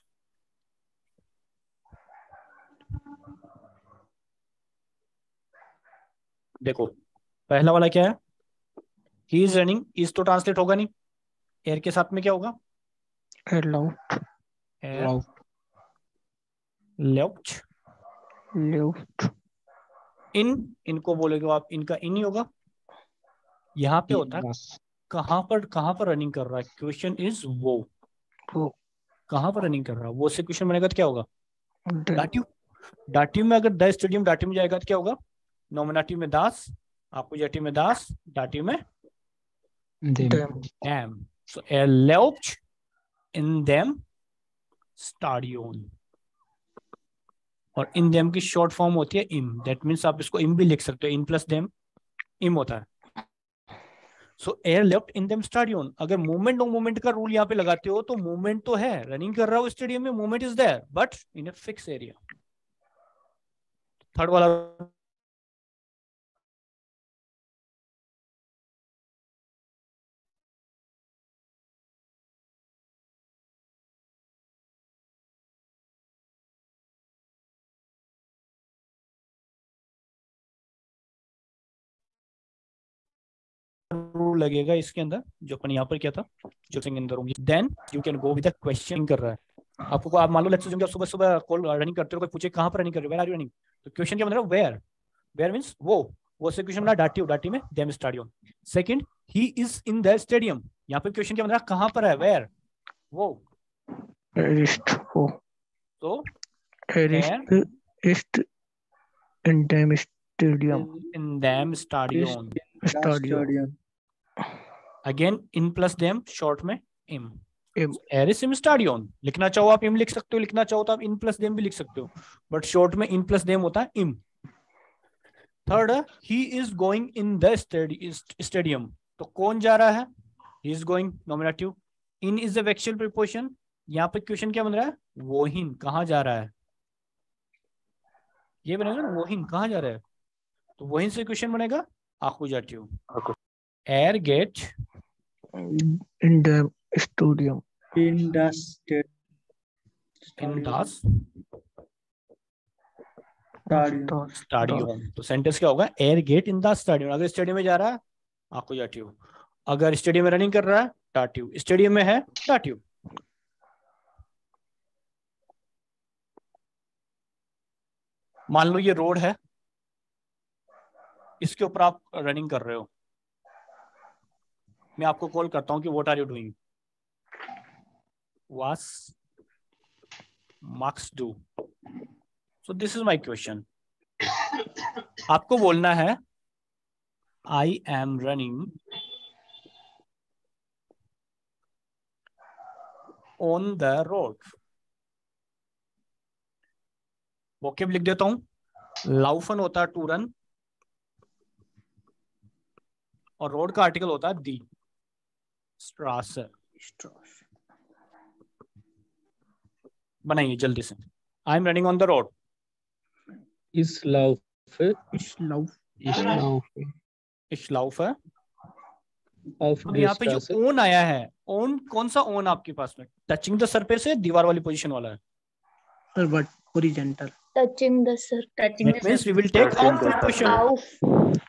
देखो पहला वाला क्या है, ही इज रनिंग, इज तो ट्रांसलेट होगा नहीं, एयर के साथ में क्या होगा? Allowed एयर लेफ्ट left इन, इनको बोलोगे आप, इनका इन ही होगा। यहाँ पे होता है बस कहां पर, कहां पर रनिंग कर रहा है। क्वेश्चन इज वो वो कहां पर रनिंग कर रहा है। वो से क्वेश्चन बनेगा तो क्या होगा? the dative. डाटिव में अगर द स्टेडियम डाटिव में जाएगा तो क्या होगा? नॉमिनेटिव में दास, आकुजाटिव में दास, डाटिव में देम them एम। सो er lebt in dem Stadion। और इन देम की शॉर्ट फॉर्म होती है इम। दैट मीन्स आप इसको इम भी लिख सकते हो, इन प्लस देम इम होता है। सो एयर लेफ्ट इन देम स्टेडियम। अगर मूवमेंट नो मूवमेंट का रूल यहाँ पे लगाते हो तो मूवमेंट तो है, रनिंग कर रहा हो स्टेडियम में, movement is there but in a fix area. Third वाला रूल लगेगा इसके अंदर जो अपन यहाँ पर किया था, जो सिंग अंदर होंगी। Then you can go with the question कर रहा है आपको। आप मान लो लेट्स अज्यूम कि आप सुबह सुबह कॉल रनिंग करते हो, कोई पूछे कहां पर रनिंग कर रहे हो, वेयर आर यू रनिंग, तो क्वेश्चन क्या बन रहा है? वेयर। वेयर मींस वो वो से क्वेश्चन बना डाटी डाटी में देम stadium. Second he is in the stadium, यहाँ पे क्वेश्चन क्या बन रहा है? कहां पर है? वेयर वो। Erist वो तो Erist ist in dem Stadium इन देम स्टेडियम। Stadium अगेन इन प्लस देम शॉर्ट में इम। Im एरिस इम स्टेडियम लिखना चाहो आप इम लिख सकते हो, लिखना चाहो तो आप इन प्लस देम भी लिख सकते हो, बट शॉर्ट में इन प्लस देम होता है इम। Third he is going in the stadium, तो कौन जा रहा है? He is going nominative. In is the वेक्चुअल प्रीपोजिशन। यहाँ पे क्वेश्चन क्या बन रहा है? वोहिन कहाँ जा रहा है, ये बनेगा ना, वोहिन कहाँ जा रहा है। तो वोहिन से क्वेश्चन बनेगा आकुजाटिव। एयर गेट in dem Stadium In the state इन दास stadium. स्टेडियम। तो सेंटेंस क्या होगा? एयर गेट इन द स्टेडियम। अगर स्टेडियम में जा रहा है आकुजाटिव, अगर स्टेडियम में रनिंग कर रहा है डाटिव, स्टेडियम में है डाटिव। मान लो ये रोड है, इसके ऊपर आप रनिंग कर रहे हो, मैं आपको कॉल करता हूं कि व्हाट आर यू डूइंग, वास मार्क्स डू। So this is my question. आपको बोलना है I am running on the road. Vocab लिख देता हूं। लाउफन होता है टू रन, और रोड का आर्टिकल होता है दी स्ट्रासे। बनाइए जल्दी से। I am running on the road. इस लाउफे इस लाउफ Ich laufe. इस लाउफ है। ऑफ अब यहाँ पे जो डिस्ट्रासे ओन आया है, ओन कौन सा ओन आपके पास में? टचिंग द सरफेस है, दीवार वाली पोजीशन वाला है? Sir but horizontal. Touching the sur touching That the means we will surface. take off preposition. Auf.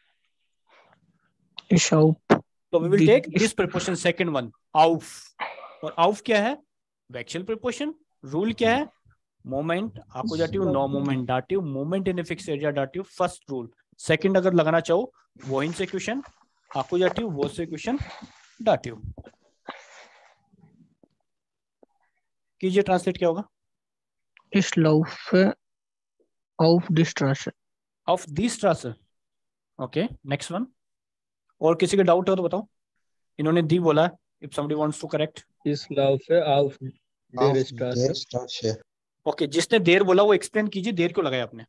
इस आउफ So we will Did- take this preposition, second one, auf. और auf क्या है? Vexil preposition. Rule क्या है? Moment, accusative, no moment, dative, moment in a fixed area, dative, first rule. Second अगर लगाना चाहो, वो इन से क्वेश्चन, accusative, वो से क्वेश्चन, dative. कीजिए ट्रांसलेट क्या होगा? इस लाउफ ऑफ डिस्ट्रासे। Auf die Straße. Okay, next one. और किसी का डाउट हो तो बताओ। इन्होंने दी बोला, if somebody wants to correct. इस लाउफे ऑफ Auf देर स्ट्रासे der Straße. ओके, जिसने देर बोला वो एक्सप्लेन कीजिए, देर क्यों लगाया आपने?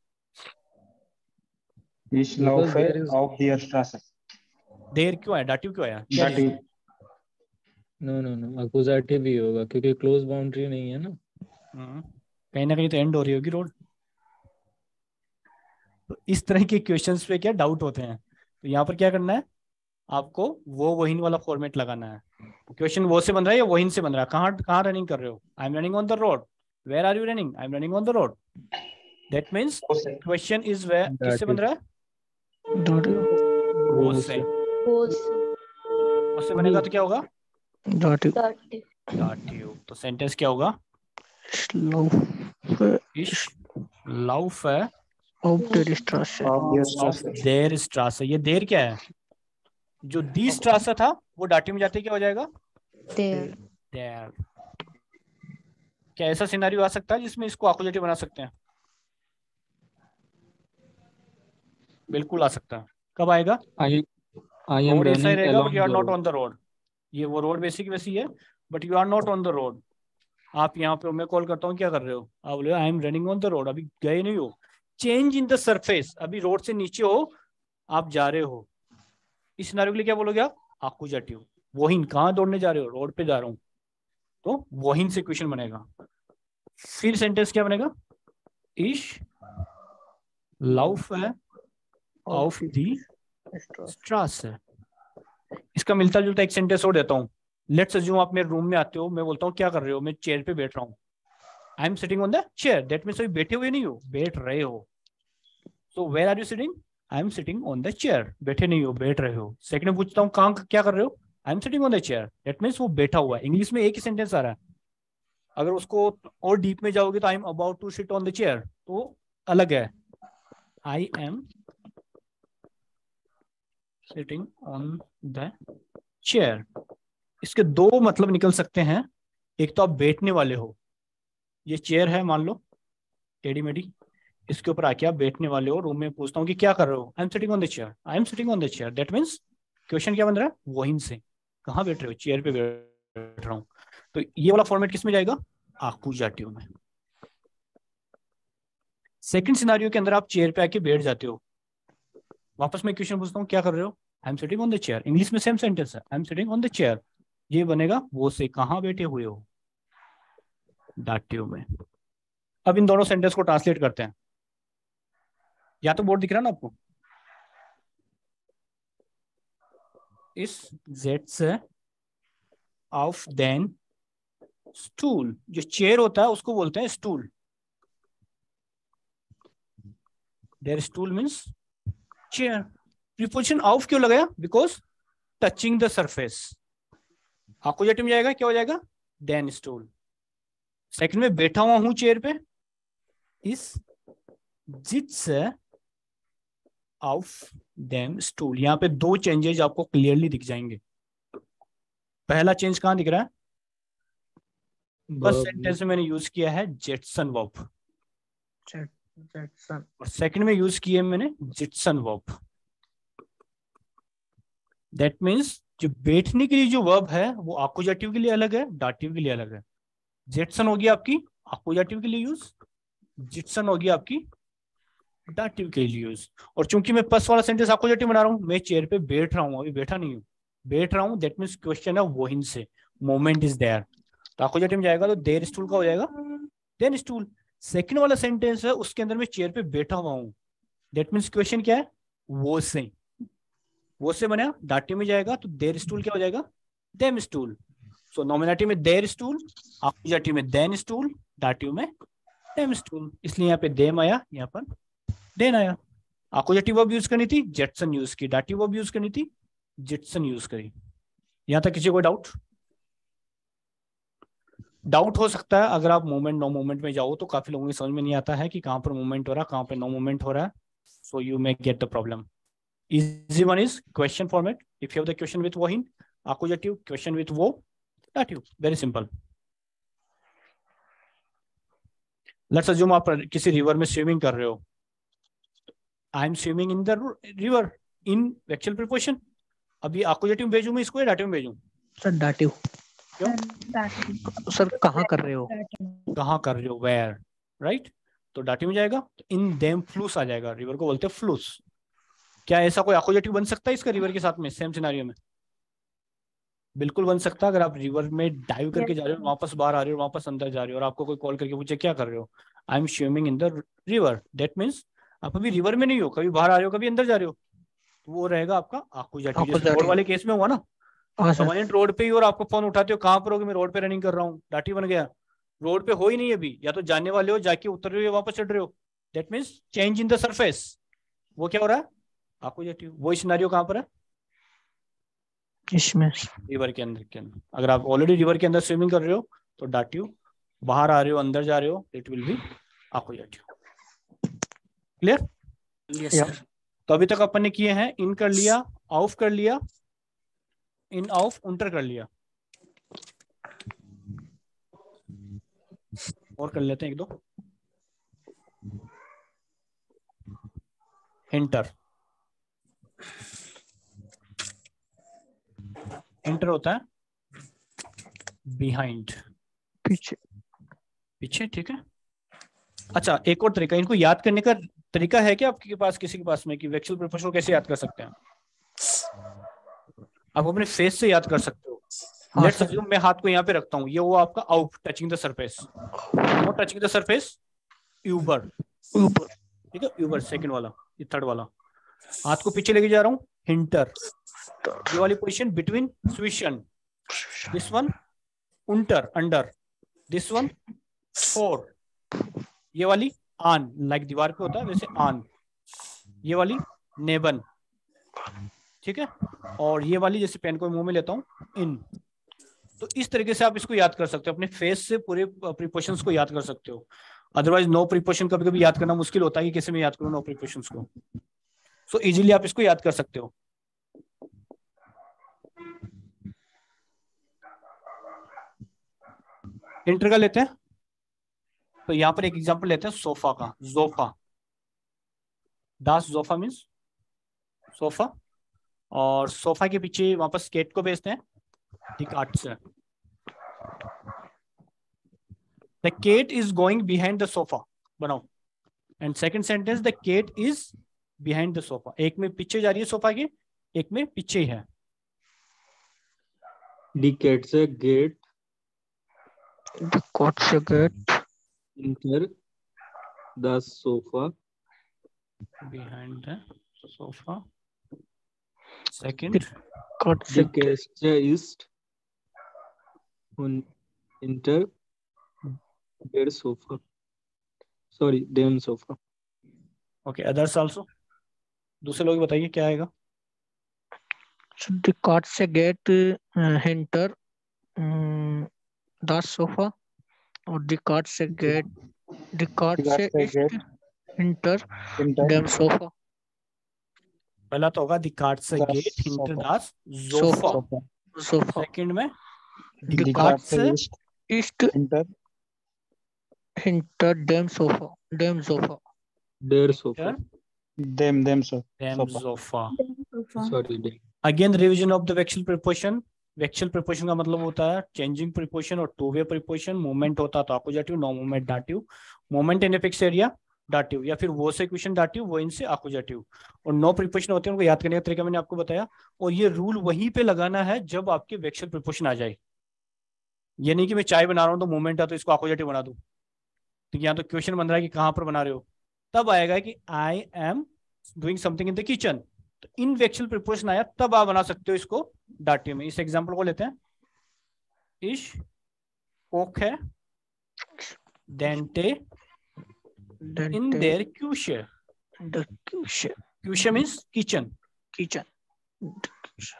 Ich Because laufe there is- auf der Straße. देर क्यों आया? डाटिव क्यों आया? क्या That reason? is no no no अक्यूजेटिव ही होगा क्योंकि क्लोज बाउंड्री नहीं है ना। हम्म, कहीं ना कहीं तो एंड हो रही होगी रोड। तो इस तरह के क्वेश्चंस पे क्या डाउट होते हैं, तो यहाँ पर क्या करना है आपको, वो वहीन वाला फॉर्मेट लगाना है। क्वेश्चन वो से बन रहा है या वहीन से बन रहा है? कहाँ कहाँ रनिंग कर रहे हो? I am running on the road. Where are you running? I am running on the road. That means question is where, किससे बन रहा है? वो से। Pose. उससे बनेगा तो क्या होगा? डाटिव Dative. डाटिव। तो सेंटेंस क्या होगा? इस लाउफ इश लाउफ है ऑफ द डिस्ट्रासे। auf der ऑफ Straße. देर स्ट्रासा। ये देर क्या है? जो दी स्ट्रासा था वो डाटिव में जाते क्या हो जाएगा? There. देर। क्या ऐसा सिनेरियो आ सकता है जिसमें इसको एक्यूजेटिव बना सकते हैं? बिल्कुल आ सकता है। कब आएगा? आई आई एम रोड ऐसा ही रनिंग रहेगा, but you are along not on the road. ये वो रोड बेसिक वैसी है, but you are not on the road. आप यहाँ पे, मैं कॉल करता हूँ, क्या कर रहे हो? आप बोले I am running on the road. अभी गए नहीं हो। चेंज इन द सरफेस, अभी रोड से नीचे हो, आप जा रहे हो। इस सिनेरियो के लिए क्या बोलोगे आप? एक्यूजेटिव। वहीन, कहाँ दौड़ने जा रहे हो? रोड पे जा रहा हूँ, तो वहीन से क्वेश्चन बनेगा। फिर सेंटेंस क्या बनेगा? इश लाउफ है ऑफ दी स्ट्रासे। इसका मिलता जुलता एक सेंटेंस और देता हूँ। लेट्स अज्यूम आप मेरे रूम में आते हो, मैं बोलता हूँ क्या कर रहे हो? मैं चेयर पे बैठ रहा हूँ। I am sitting on the chair. That means अभी बैठे हुए नहीं हो, बैठ रहे हो। So where are you sitting? I am sitting on the chair. बैठे नहीं हो, बैठ रहे हो। सेकंड में पूछता हूँ कहाँ क्या कर रहे हो? I am sitting on the chair. That means वो बैठा हुआ है। इंग्लिश में एक ही सेंटेंस आ रहा है। अगर उसको और डीप में जाओगे तो I am about to sit on the chair, तो अलग है। I am sitting on the chair. इसके दो मतलब निकल सकते हैं। एक तो आप बैठने वाले हो, ये चेयर है मान लो टेढ़ी मेढ़ी, इसके ऊपर आके आप बैठने वाले हो। रूम में पूछता हूँ कि क्या कर रहे हो? I am sitting on the chair. I am sitting on the chair. That means question क्या बन रहा है? वहीं से। कहाँ बैठ रहे हो? चेयर पे बैठ रहा हूँ। तो ये वाला फॉर्मेट किस में जाएगा? एक्यूजेटिव में। सेकंड सिनेरियो के अंदर आप चेयर पे आके बैठ जाते हो, वापस मैं क्वेश्चन पूछता हूँ क्या कर रहे हो? I am sitting on the chair. English में सेम सेंटेंस है, I am sitting on the chair. ये बनेगा वो से, कहाँ बैठे हुए हो? डाटिव में। अब इन दोनों सेंटेंस को ट्रांसलेट करते हैं। या तो बोर्ड दिख रहा है ना आपको? इस जेट्स ऑफ देन स्टूल। जो चेयर होता है उसको बोलते हैं स्टूल। देयर स्टूल मीन्स चेयर। प्रीपोजिशन ऑफ क्यों लगाया? Because touching the surface. एक्यूजेटिव में जाएगा, क्या हो जाएगा? देन स्टूल। सेकंड में बैठा हुआ हूं चेयर पे, इस जिट्स ऑफ देम स्टूल। यहां पे दो चेंजेस आपको क्लियरली दिख जाएंगे। पहला चेंज कहां दिख रहा है? बस सेंटेंस में मैंने यूज किया है जेटसन वर्ब, जेटसन। और सेकंड में यूज किया है मैंने जिटसन वर्ब। दैट मीन्स जो बैठने के लिए जो वर्ब है वो एक्यूजेटिव के लिए अलग है, डाटिव के लिए अलग है। जेटसन होगी आपकी एक्यूजेटिव के लिए यूज, जिट्सन होगी आपकी डाटिव के लिए यूज। और चूंकि मैं पस वाला सेंटेंस एक्कुजेटिव बना रहा हूँ, मैं चेयर पे बैठ रहा हूँ, अभी बैठा नहीं हूँ, बैठ रहा हूँ, दैट मीन्स क्वेश्चन है वोहिन से, मोमेंट इज देयर, तो एक्कुजेटिव में जाएगा तो देयर स्टूल का हो जाएगा देन स्टूल। सेकंड वाला सेंटेंस है उसके अंदर मैं चेयर पे बैठा हुआ हूँ, दैट मीन्स क्वेश्चन क्या है, वो से, वो से बना डाटिव में जाएगा तो देयर स्टूल क्या हो जाएगा, देम स्टूल। सो नॉमिनेटिव में देयर स्टूल, एक्कुजेटिव में देन स्टूल, डाटिव में देम स्टूल, इसलिए यहाँ पे देम आया, यहाँ पर देन आया। एक्कुजेटिव वर्ब यूज करनी थी, जेटसन यूज की, डाटिव वर्ब यूज करनी थी, जिट्सन यूज करी। यहां तक किसी को डाउट डाउट हो सकता है, अगर आप मोमेंट नो मोमेंट में जाओ तो काफी लोगों की समझ में नहीं आता है कि कहां पर मोमेंट हो रहा है, कहां पर नो मोमेंट हो रहा है, so you may get the problem. Easy one is question format, if you have the question with वोहिन, एक्कुजेटिव क्वेश्चन विथ वो, dative, very simple. Let's assume आप किसी रिवर में स्विमिंग कर रहे हो, I am swimming in the river in actual preposition, अभी accusative भेजूं मैं इसको या डाटिव में भेजूं? Sir dative. क्यों सर कहाँ कर रहे हो, कहाँ कर रहे हो, वेयर, राइट, तो डाटिव में जाएगा, तो इन देम फ्लूस आ जाएगा, रिवर को बोलते हैं फ्लूस। क्या ऐसा कोई एक्कुजेटिव बन सकता है इसका रिवर के साथ में सेम सिनेरियो में? बिल्कुल बन सकता है। अगर आप रिवर में डाइव करके जा रहे हो, वापस बाहर आ रहे हो, वापस अंदर जा रहे हो, और आपको कोई कॉल करके पूछे क्या कर रहे हो, I am swimming in the river, that means आप अभी रिवर में नहीं हो, कभी बाहर आ रहे हो कभी अंदर जा रहे हो, तो वो रहेगा आपका एक्कुजेटिव। जैसे रोड वाले केस में हुआ ना, परमानेंट रोड पे ही और आपको फोन उठाते हो, कहाँ पर हो, मैं रोड पे रनिंग कर रहा हूँ, डाटी बन गया, रोड पे हो ही नहीं अभी, या तो जाने वाले हो, जाके उतर रहे हो, वापस चढ़ रहे हो, that means change in the surface, वो क्या हो रहा है, एक्कुजेटिव। वो सिनेरियो कहाँ पर है, इसमें रिवर के अंदर के अंदर। अगर आप ऑलरेडी रिवर के अंदर स्विमिंग कर रहे हो तो डाटिव, बाहर आ रहे हो अंदर जा रहे हो, it will be accusative. Clear? Yes sir. तो अभी तक अपन ने किए हैं, इन कर लिया, आउफ कर लिया, इन आउफ उन्टर कर लिया, और कर लेते हैं एक दो। इंटर, इंटर होता है बिहाइंड, पीछे, पीछे, ठीक है। अच्छा, एक और तरीका, इनको याद करने का तरीका है क्या आपके पास, किसी के पास में, कि वेक्चुअल प्रीपोजिशन कैसे याद कर सकते हैं? आप अपने फेस से याद कर सकते हो। लेट्स अज्यूम मैं हाथ को यहाँ पे रखता हूँ, ये वो आपका आउट, touching the surface, not touching the surface, ऊपर, ऊपर, ठीक है, ऊपर, सेकंड वाला, ये थर्ड वाला, हाथ को पीछे लेके जा रहा हूँ, हिंटर, ये वाली पोजीशन बिटवीन स्विशन, दिस वन उन्टर, अंडर, दिस वन फोर, ये वाली आन, लाइक दीवार पे होता है वैसे आन, ये वाली नेबन, ठीक है, और ये वाली जैसे पेन को मुंह में लेता हूँ, इन। तो इस तरीके से आप इसको याद कर सकते हो, अपने फेस से पूरे प्रीपोजिशंस को याद कर सकते हो। अदरवाइज नो प्रीपोजिशन कभी कभी याद करना मुश्किल होता है कि कैसे मैं याद करूँ नो प्रीपोजिशंस को, सो इजीली आप इसको याद कर सकते हो। इंटर का लेते हैं, तो यहाँ पर एक एग्जांपल लेते हैं सोफा का, जोफा, दास जोफा मीन्स सोफा, और सोफा के पीछे वापस केट को भेजते हैं, द कैट से, the cat is going behind the sofa बनाओ, and second sentence the cat is behind the sofa, एक में पीछे जा रही है सोफा के, एक में पीछे ही है। द कैट से गेट, द कैट से गेट, इंटर द सोफा, बिहाइंड द सोफा, सेकंड कैट द से कैट से ईस्ट, इंटर देयर सोफा, सॉरी देम सोफा। ओके, अदर्स आल्सो, दूसरे लोग बताइए क्या आएगा। द कैट से गेट, हिंटर द सोफा, और द कैट से गेट, द कैट से ईस्ट, हिंटर देम सोफा। पहला तो होगा द कैट से गेट, हिंटर द सोफा, सोफा, सेकंड में द कैट से ईस्ट, हिंटर देम सोफा, देम सोफा, देयर सोफा, Them, them, sir. them Sofa. sofa. sorry देम। Again, revision of the vexil preposition. वेक्शल प्रीपोजिशन का मतलब होता है चेंजिंग प्रीपोजिशन और टू वे प्रीपोजिशन। मूवमेंट होता तो accusative, no movement dative. Movement in a fix area dative, या फिर वो से क्वेश्चन डाटिव, वो इनसे आकुजेटिव। और नो प्रीपोजिशन होते हैं उनको याद करने का तरीका मैंने आपको बताया। और ये रूल वहीं पे लगाना है जब आपके वेक्शल प्रीपोजिशन आ जाए। ये नहीं कि मैं चाय बना रहा हूँ तो मूवमेंट है तो इसको आकुजेटिव बना दूं। तो यहाँ तो क्वेश्चन बन रहा है कि कहाँ पर बना रहे हो, तब आएगा कि I am doing something in the kitchen. तो इन वेक्शल प्रीपोजिशन आया तब आप बना सकते हो इसको डाटिव में। इस एग्जांपल को लेते हैं। इश कोक है डेंटे इन देयर क्यूशे। The kitchen. क्यूशे means kitchen. Kitchen. The kitchen.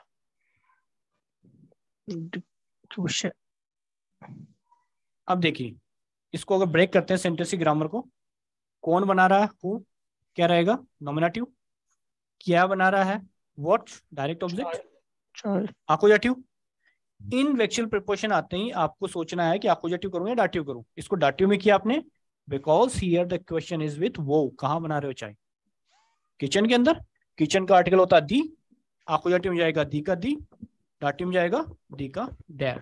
The kitchen. अब देखिए इसको अगर ब्रेक करते हैं सेंटेंस की ग्रामर को, कौन बना रहा है, हु क्या रहेगा, नॉमिनेटिव। क्या बना रहा है, what direct object, Child. Accusative. इन वेक्शल प्रीपोजिशन आते ही आपको सोचना है कि आकुजेटिव करूं या डाटिव करूं। इसको डाटिव में किया आपने because here the question is with वो। कहां बना रहे हो चाय, किचन के अंदर। किचन का आर्टिकल होता है दी, आकुजेटिव में जाएगा दी का दी, डाटिव में जाएगा दी का डेर।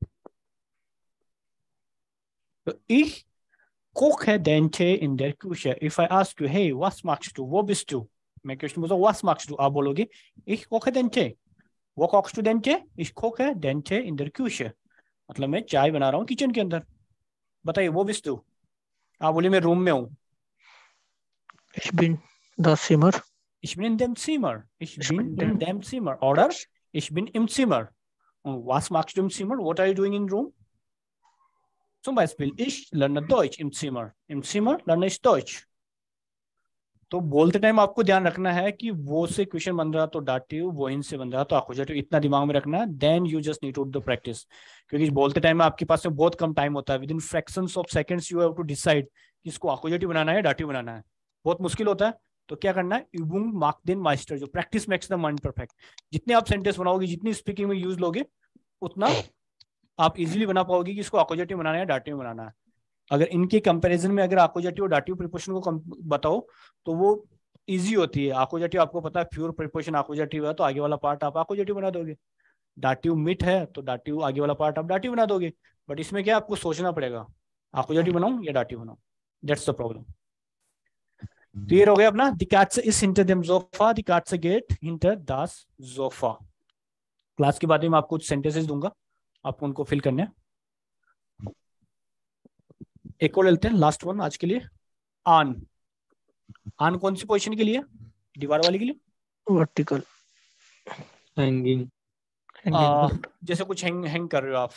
तो ich koche den Tee in der Küche. If I ask you, hey, was machst du? Wo bist du? मैं क्वेश्चन पूछा was machst du? आप बोलोगे ich koche den Tee. Wo kochst du den Tee? Ich koche den Tee in der Küche. मतलब मैं चाय बना रहा हूँ किचन के अंदर। बताइए वो bist du? आप बोलिए मैं रूम में हूँ। Ich bin das Zimmer. Ich bin in dem Zimmer. Ich Ich bin bin in dem Zimmer. Oder ich bin im Zimmer. Und was machst du im Zimmer? What are you doing in room? Zum Beispiel, ich lerne Deutsch im Zimmer. Im Zimmer lerne ich Deutsch. तो बोलते time आपको ध्यान रखना है कि वो से question बन रहा तो डाटिव, वो इन से बन रहा तो आकुजेटिव। इतना दिमाग में रखना है। Then you just need to do the practice. क्योंकि बोलते टाइम में आपके पास में बहुत कम टाइम होता है। Within fractions of seconds you have to decide कि इसको आकुजेटिव बनाना है, डाटिव बनाना है। बहुत मुश्किल होता है। तो क्या करना है, यूबुंग मार्क देन मास्टर, जो practice makes the mind perfect. जितने आप सेंटेंस बनाओगे, जितनी स्पीकिंग में यूज लोगे, उतना आप इजीली बना पाओगे कि इसको आकुजेटिव बनाना है, डाटिव बनाना है। अगर इनके कंपैरिजन में अगर आकुजेटिव और डाटिव प्रीपोजिशन को बताओ तो वो इजी होती है। आकुजेटिव आपको पता है प्योर प्रीपोजिशन आकुजेटिव है तो आगे वाला पार्ट आप आकुजेटिव बना दोगे। डाटिव मिट है तो डाटिव आगे वाला पार्ट आप डाटिव बना दोगे। बट इसमें क्या आपको सोचना पड़ेगा, आकुजेटिव बनाऊं या डाटिव बनाऊं। That's the problem. क्लियर हो गया अपना। Die Katze ist hinter dem Sofa, die Katze geht hinter das Sofa। Class के बाद में मैं आपको कुछ सेंटेंसेस दूंगा, आपको उनको फिल करने हैं। एक और लेते हैं, लास्ट वन आज के लिए। आन। आन कौन सी पोजीशन के लिए, दीवार वाली के लिए, Vertical. Hanging. Hanging. आ, जैसे कुछ हैंग हैंग कर रहे हो आप।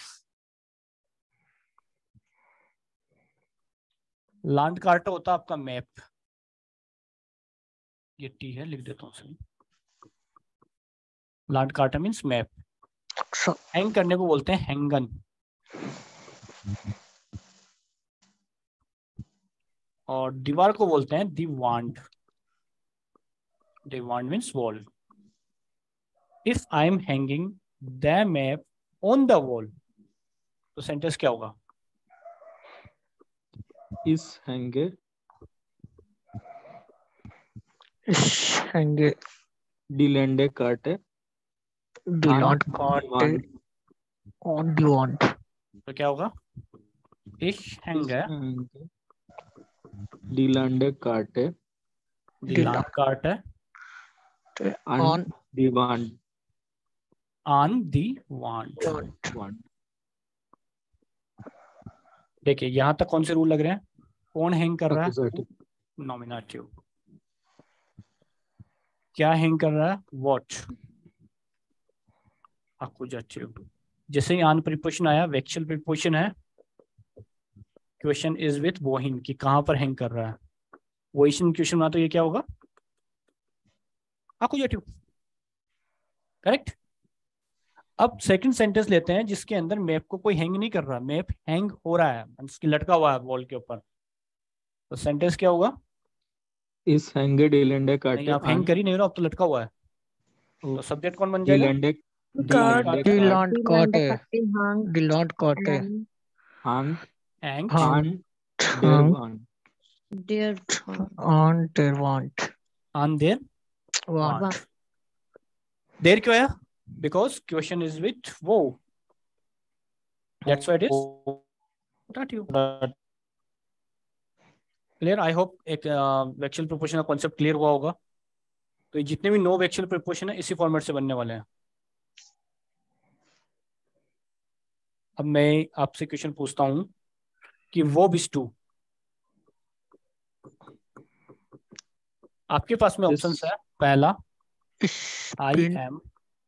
लैंड कार्टा होता आपका मैप। ये टी है, लिख देता हूँ सही। लैंड कार्टा मीन्स मैप। So, हैंग करने को बोलते हैं हैंगन। और दीवार को बोलते हैं दीवांड। दीवांड means wall. If I am hanging the map on the wall, तो सेंटेंस क्या होगा? Is hanging. ich hänge Die Lande Karte. die An Landkarte Wand. on die Wand. तो क्या होगा? Ich hänge Hänge Die Lande Karte die Die Landkarte an on die Wand. on the wand। Wand. Wand. देखिए यहां तक कौन से rule लग रहे हैं? कौन हैंग कर रहा है? Accusative. नॉमिनेटिव। क्या हैंग कर रहा है? वॉच, एक्यूजेटिव। जैसे ही आन प्रीपोजिशन आया, वेक्शल प्रीपोजिशन है, क्वेश्चन इज विथ वोहिन कि कहां पर हैंग कर रहा है। वोहिन क्वेश्चन में तो ये क्या होगा? एक्यूजेटिव। करेक्ट। अब सेकंड सेंटेंस लेते हैं जिसके अंदर मैप को कोई हैंग नहीं कर रहा, मैप हैंग हो रहा है, उसकी लटका हुआ है वॉल के ऊपर। तो सेंटेंस क्या होगा? Is hanged die Lande नहीं, Karte आप हैंग an कर ही नहीं रहे हो, अब तो लटका हुआ है। तो सब्जेक्ट कौन बन die जाएगा? Lande die Card, Lande die Karte Landkarte. hang Die Landkarte. and hang hang Hang an der hang Wand. their on der Wand. ऑन देयर Wand. वांट। देर क्यों आया? because question is with वो. That's why it is that you. Clear? I hope एक वेक्चुअल preposition का कॉन्सेप्ट क्लियर हुआ होगा. तो ये जितने भी नो वेक्चुअल प्रीपोजिशन है इसी फॉर्मेट से बनने वाले हैं. अब मैं आपसे क्वेश्चन पूछता हूं कि वो बिस टू. आपके पास में ऑप्शंस है. पहला, I am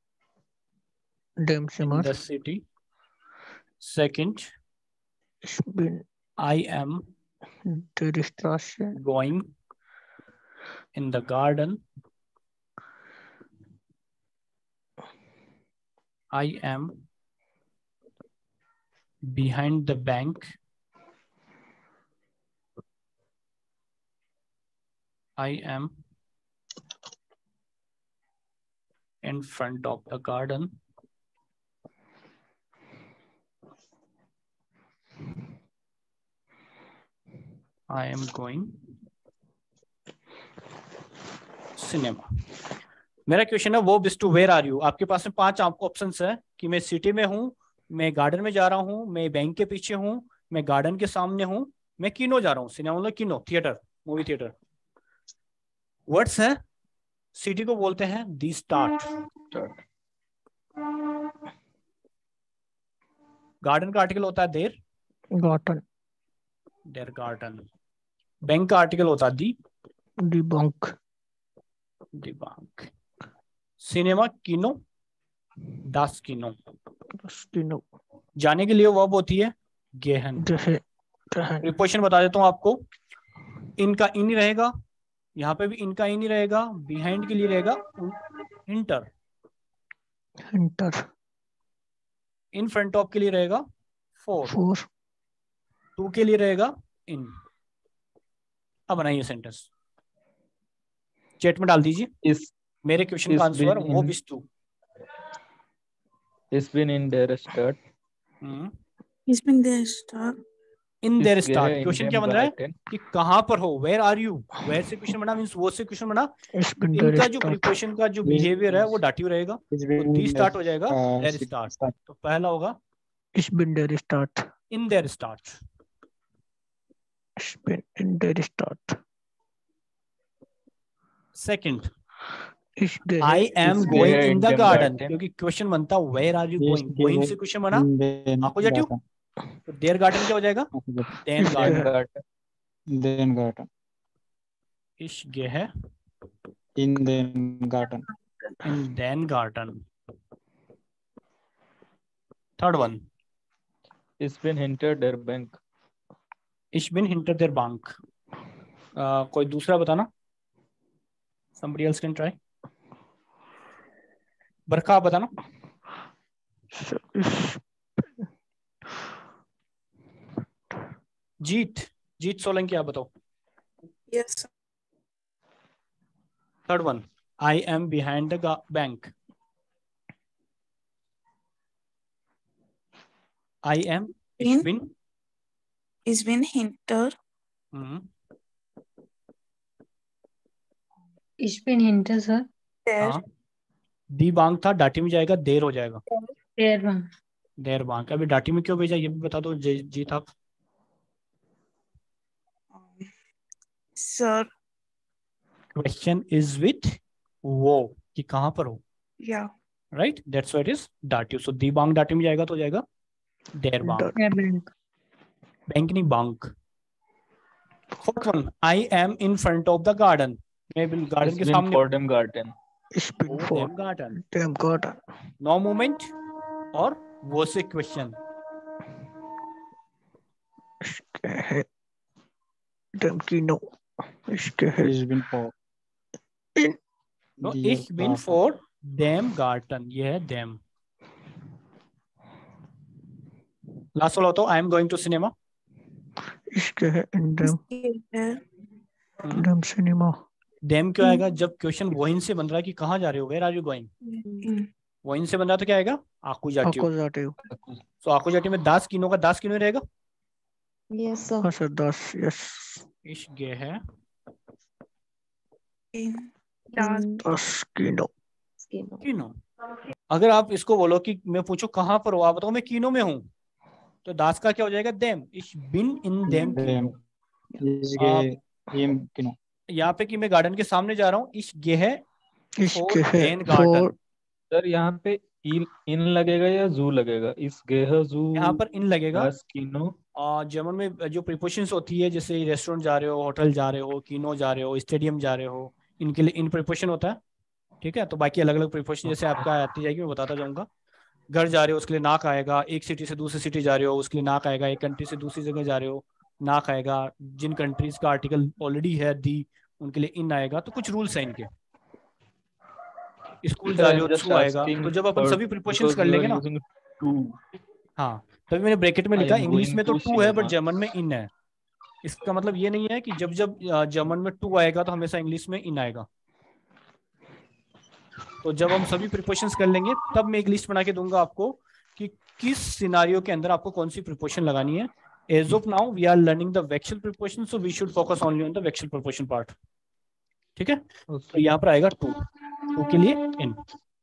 dem in Zimmer. the city. Second, Ich bin I am der Straße. going in the garden. I am behind the bank. I am in front of the garden. I am going cinema. मेरा question है वो बिस to where are you. आपके पास में पांच options है कि मैं सिटी में हूँ, मैं गार्डन में जा रहा हूँ, मैं बैंक के पीछे हूँ, मैं गार्डन के सामने हूँ, मैं किनो जा रहा हूँ. सिनेमा मतलब किनो, थिएटर, मूवी थिएटर. वर्ड्स है. सिटी को बोलते हैं दी स्टार्ट. गार्डन का आर्टिकल होता है देर. Garten. देर गार्डन. बैंक का आर्टिकल होता है दी. Die Bank. दी बैंक. सिनेमा किनो, दास किनो. Das Kino. जाने के लिए वर्ब होती है गेहन. Gehe. Gehen. प्रीपोजिशन बता देता हूं आपको. इनका इन ही रहेगा, यहाँ पे भी इनका इन ही रहेगा. बिहाइंड के लिए रहेगा इंटर. Hinter. इन फ्रंट ऑफ के लिए रहेगा फोर. Vor. टू के लिए रहेगा इन. अब बनाइए सेंटेंस, चैट में डाल दीजिए. इस मेरे क्वेश्चन का आंसर वो बिस टू. Ich bin in der Stadt. Ich bin der Stadt. इन देयर Ich स्टार्ट. gehe in क्वेश्चन den क्या बन रहा है Garten. कि कहां पर हो. Where are you. वेयर से क्वेश्चन बना मींस वो से क्वेश्चन बना. Ich bin der इनका जो Stadt. प्रीपोजिशन का जो बिहेवियर है वो डाटिव रहेगा. It's तो been दी स्टार्ट हो जाएगा uh, देयर स्टार्ट. तो पहला होगा Ich bin der Stadt. इन देयर स्टार्ट. Ich bin in der Stadt. Second, Ich gehe. I am Ich going gehe in in the den garden. Garten. क्योंकि क्वेश्चन बनता where are you Yes, going. Going से question बना then आपको जाटिव. garden. तो देयर गार्डन क्या हो जाएगा देन Ich गार्डन. Den gehe. Garten. Then garden. इश गे है In then garden. इन देन गार्डन. Third one, Ich bin hinter der Bank. इश बिन हिंटर देयर बैंक. कोई दूसरा बताना. somebody else can try. बरखा आप बताना. Ich जीत, जीत सोलंकी आप बताओ. Yes. Third one, I am behind the bank. I am इश In? बिन. Ich bin hinter Ich bin hinter, sir. der हाँ, दी बांग था, डाटी में जाएगा देर हो जाएगा. Der Bank. देर बांग. अभी डाटी में क्यों भेजा ये भी बता दो जी- जीत आप. Sir. क्वेश्चन इज विथ वो कि कहां पर हो. Yeah. Right, that's why it is dative. So दी बांग डाटी में जाएगा तो हो जाएगा देर बांग. der Der Bank. बैंक नहीं बांग. Fourth one, I am in front of the garden. मैं गार्डन Ich के bin सामने. vor dem Garten. Ich bin vor गार्डन. dem Garten. नो मूवमेंट और वो से question. Ich gehe dem Kino. Ich gehe It's been for. in नो Dear इश बिन Papa. फॉर देम गार्डन. ये है देम. लास्ट वाला तो I am going to cinema. Ich gehe in dem Ich gehe dem Cinema. देम क्यों आएगा जब क्वेश्चन वोइन से बन रहा है कि कहाँ जा रहे हो. Where are you going. in वोइन से बन रहा है तो क्या आएगा आकू जाटी. Akkusativ. सो आकू जाटी में दास किनो का दास किनो रहेगा. Yes, sir. Also das, yes. इश गे है in das In Das Kino. Kino. किनो. अगर आप इसको बोलो कि मैं पूछूं कहाँ पर हो, आप बताओ मैं कीनो में हूँ, तो दास का क्या हो जाएगा? देम। इश बिन इन देम Dem. कीनो। Ich gehe im Kino. यहाँ पे कि मैं गार्डन के सामने जा रहा हूँ, इश गेह इसके फोर है देन गार्डन। फोर सर यहाँ पे इन इन लगेगा या जू लगेगा? इस गेह जू यहाँ पर इन लगेगा। दास कीनो। और जर्मन में जो प्रीपोजिशंस होती है, जैसे रेस्टोरेंट जा रहे हो, होटल जा रहे हो, कीनो जा रहे हो, स्टेडियम जा रहे हो, इनके लिए इन प्रीपोजिशन होता है। ठीक है, तो बाकी अलग अलग प्रीपोजिशन जैसे आपका आती जाएगी मैं बताता जाऊंगा। घर जा रहे हो उसके लिए नाक आएगा, एक सिटी से दूसरी सिटी जा रहे हो उसके लिए नाक आएगा, एक कंट्री से दूसरी जगह जा रहे हो नाक आएगा, जिन कंट्रीज का आर्टिकल ऑलरेडी है दी उनके लिए इन आएगा। तो कुछ रूल्स हैं इनके। स्कूल जा रहे हो टू आएगा। तो जब अपन सभी प्रीपोजिशंस कर लेंगे ना, हाँ, तभी मैंने ब्रैकेट में लिखा। इंग्लिश में तो टू है बट जर्मन में इन है। इसका मतलब ये नहीं है कि जब जब जर्मन में टू आएगा तो हमेशा इंग्लिश में इन आएगा। तो जब हम सभी प्रीपोजिशंस कर लेंगे तब मैं एक लिस्ट बना के दूंगा आपको कि किस सिनारियो के अंदर आपको कौन सी प्रीपोजिशन लगानी है। As of now we are learning the वेक्चुअल preposition, so we should focus only on the वेक्चुअल प्रीपोजिशन पार्ट। ठीक है, तो यहाँ पर आएगा टू, टू के लिए इन।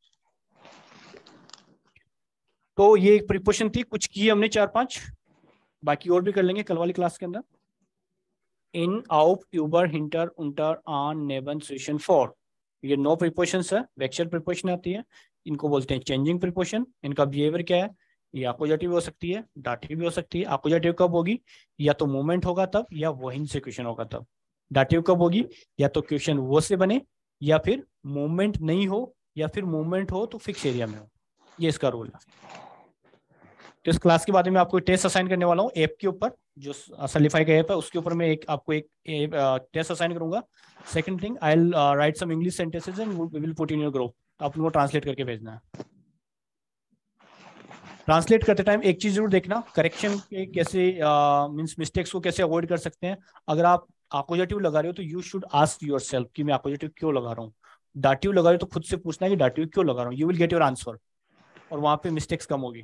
तो ये एक प्रीपोजिशन थी, कुछ की हमने चार पांच, बाकी और भी कर लेंगे कल वाली क्लास के अंदर। इन, आउट, यूबर, हिंटर, उंटर, आन, नेबन, स्विशन, फॉर, ये नौ प्रीपोजिशंस है, वेक्चुअल प्रीपोजिशन आती है। इनको बोलते हैं चेंजिंग प्रीपोजिशन। इनका बिहेवियर क्या है? ये अपोजिटिव हो सकती है, डाटिव भी हो सकती है। अपोजिटिव कब होगी? या तो मूवमेंट होगा तब, या वहीं से क्वेश्चन होगा तब। डाटिव कब होगी? या तो क्वेश्चन वो से बने, या फिर मूवमेंट नहीं हो, या फिर मूवमेंट हो तो फिक्स एरिया में हो। ये इसका रूल है। तो इस क्लास के बाद में आपको टेस्ट असाइन करने वाला हूँ ऐप के ऊपर, जो सलिफाई का ऐप है उसके ऊपर मैं एक आपको एक टेस्ट असाइन करूंगा। Second thing, I will write some English sentences and we will put in your group. आप लोगों को ट्रांसलेट करके भेजना है। ट्रांसलेट करते टाइम एक चीज जरूर देखना, करेक्शन के कैसे मींस uh, मिस्टेक्स को कैसे अवॉइड कर सकते हैं। अगर आप अपोजिटिव लगा रहे हो तो यू शुड आस्क योरसेल्फ कि मैं अपोजिटिव क्यों लगा रहा हूँ। डाटिव लगा रहे हो तो खुद से पूछना है कि डाटिव क्यों लगा रहा हूँ। You will get your answer और वहां पे मिस्टेक्स कम होगी।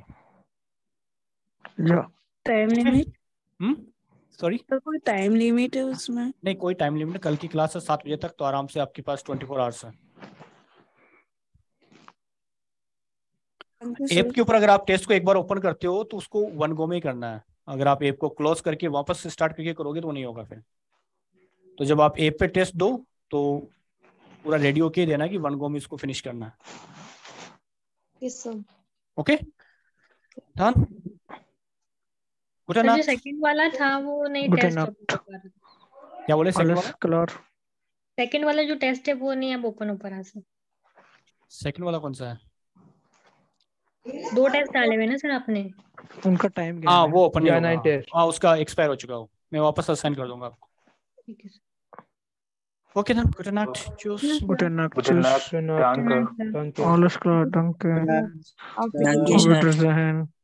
Time limit? हम्म सॉरी तो कोई टाइम लिमिट है उसमें? नहीं, कोई टाइम लिमिट। कल की क्लास है सात बजे तक, तो आराम से आपके पास ट्वेंटी फोर आवर्स है। ऐप के ऊपर अगर आप टेस्ट को एक बार ओपन करते हो तो उसको वन गो में ही करना है। अगर आप ऐप को क्लोज करके वापस से स्टार्ट करके करोगे तो वो नहीं होगा फिर। तो जब आप ऐप पे टेस्ट दो तो पूरा रेडी होके देना कि वन गो में इसको फिनिश करना है। Okay done. गुड जो सेकंड वाला था वो नहीं टेस्ट हो पा रहा। क्या बोले? सेकंड वाला सेकंड वाला जो टेस्ट है वो नहीं अब ओपन हो पा रहा सर। सेकंड वाला कौन सा है? दो टेस्ट डाले हुए ना सर आपने, उनका टाइम गया। हाँ वो ओपन नहीं नाइन होगा। टेस्ट। हाँ उसका एक्सपायर हो चुका हो, मैं वापस असाइन कर दूंगा आपको। ठीक है sir. Okay then, gute Nacht. Tschüss. Gute Nacht. Gute Nacht. Tschüss. Danke. Danke. Alles klar, danke. Auf Auf Wiedersehen.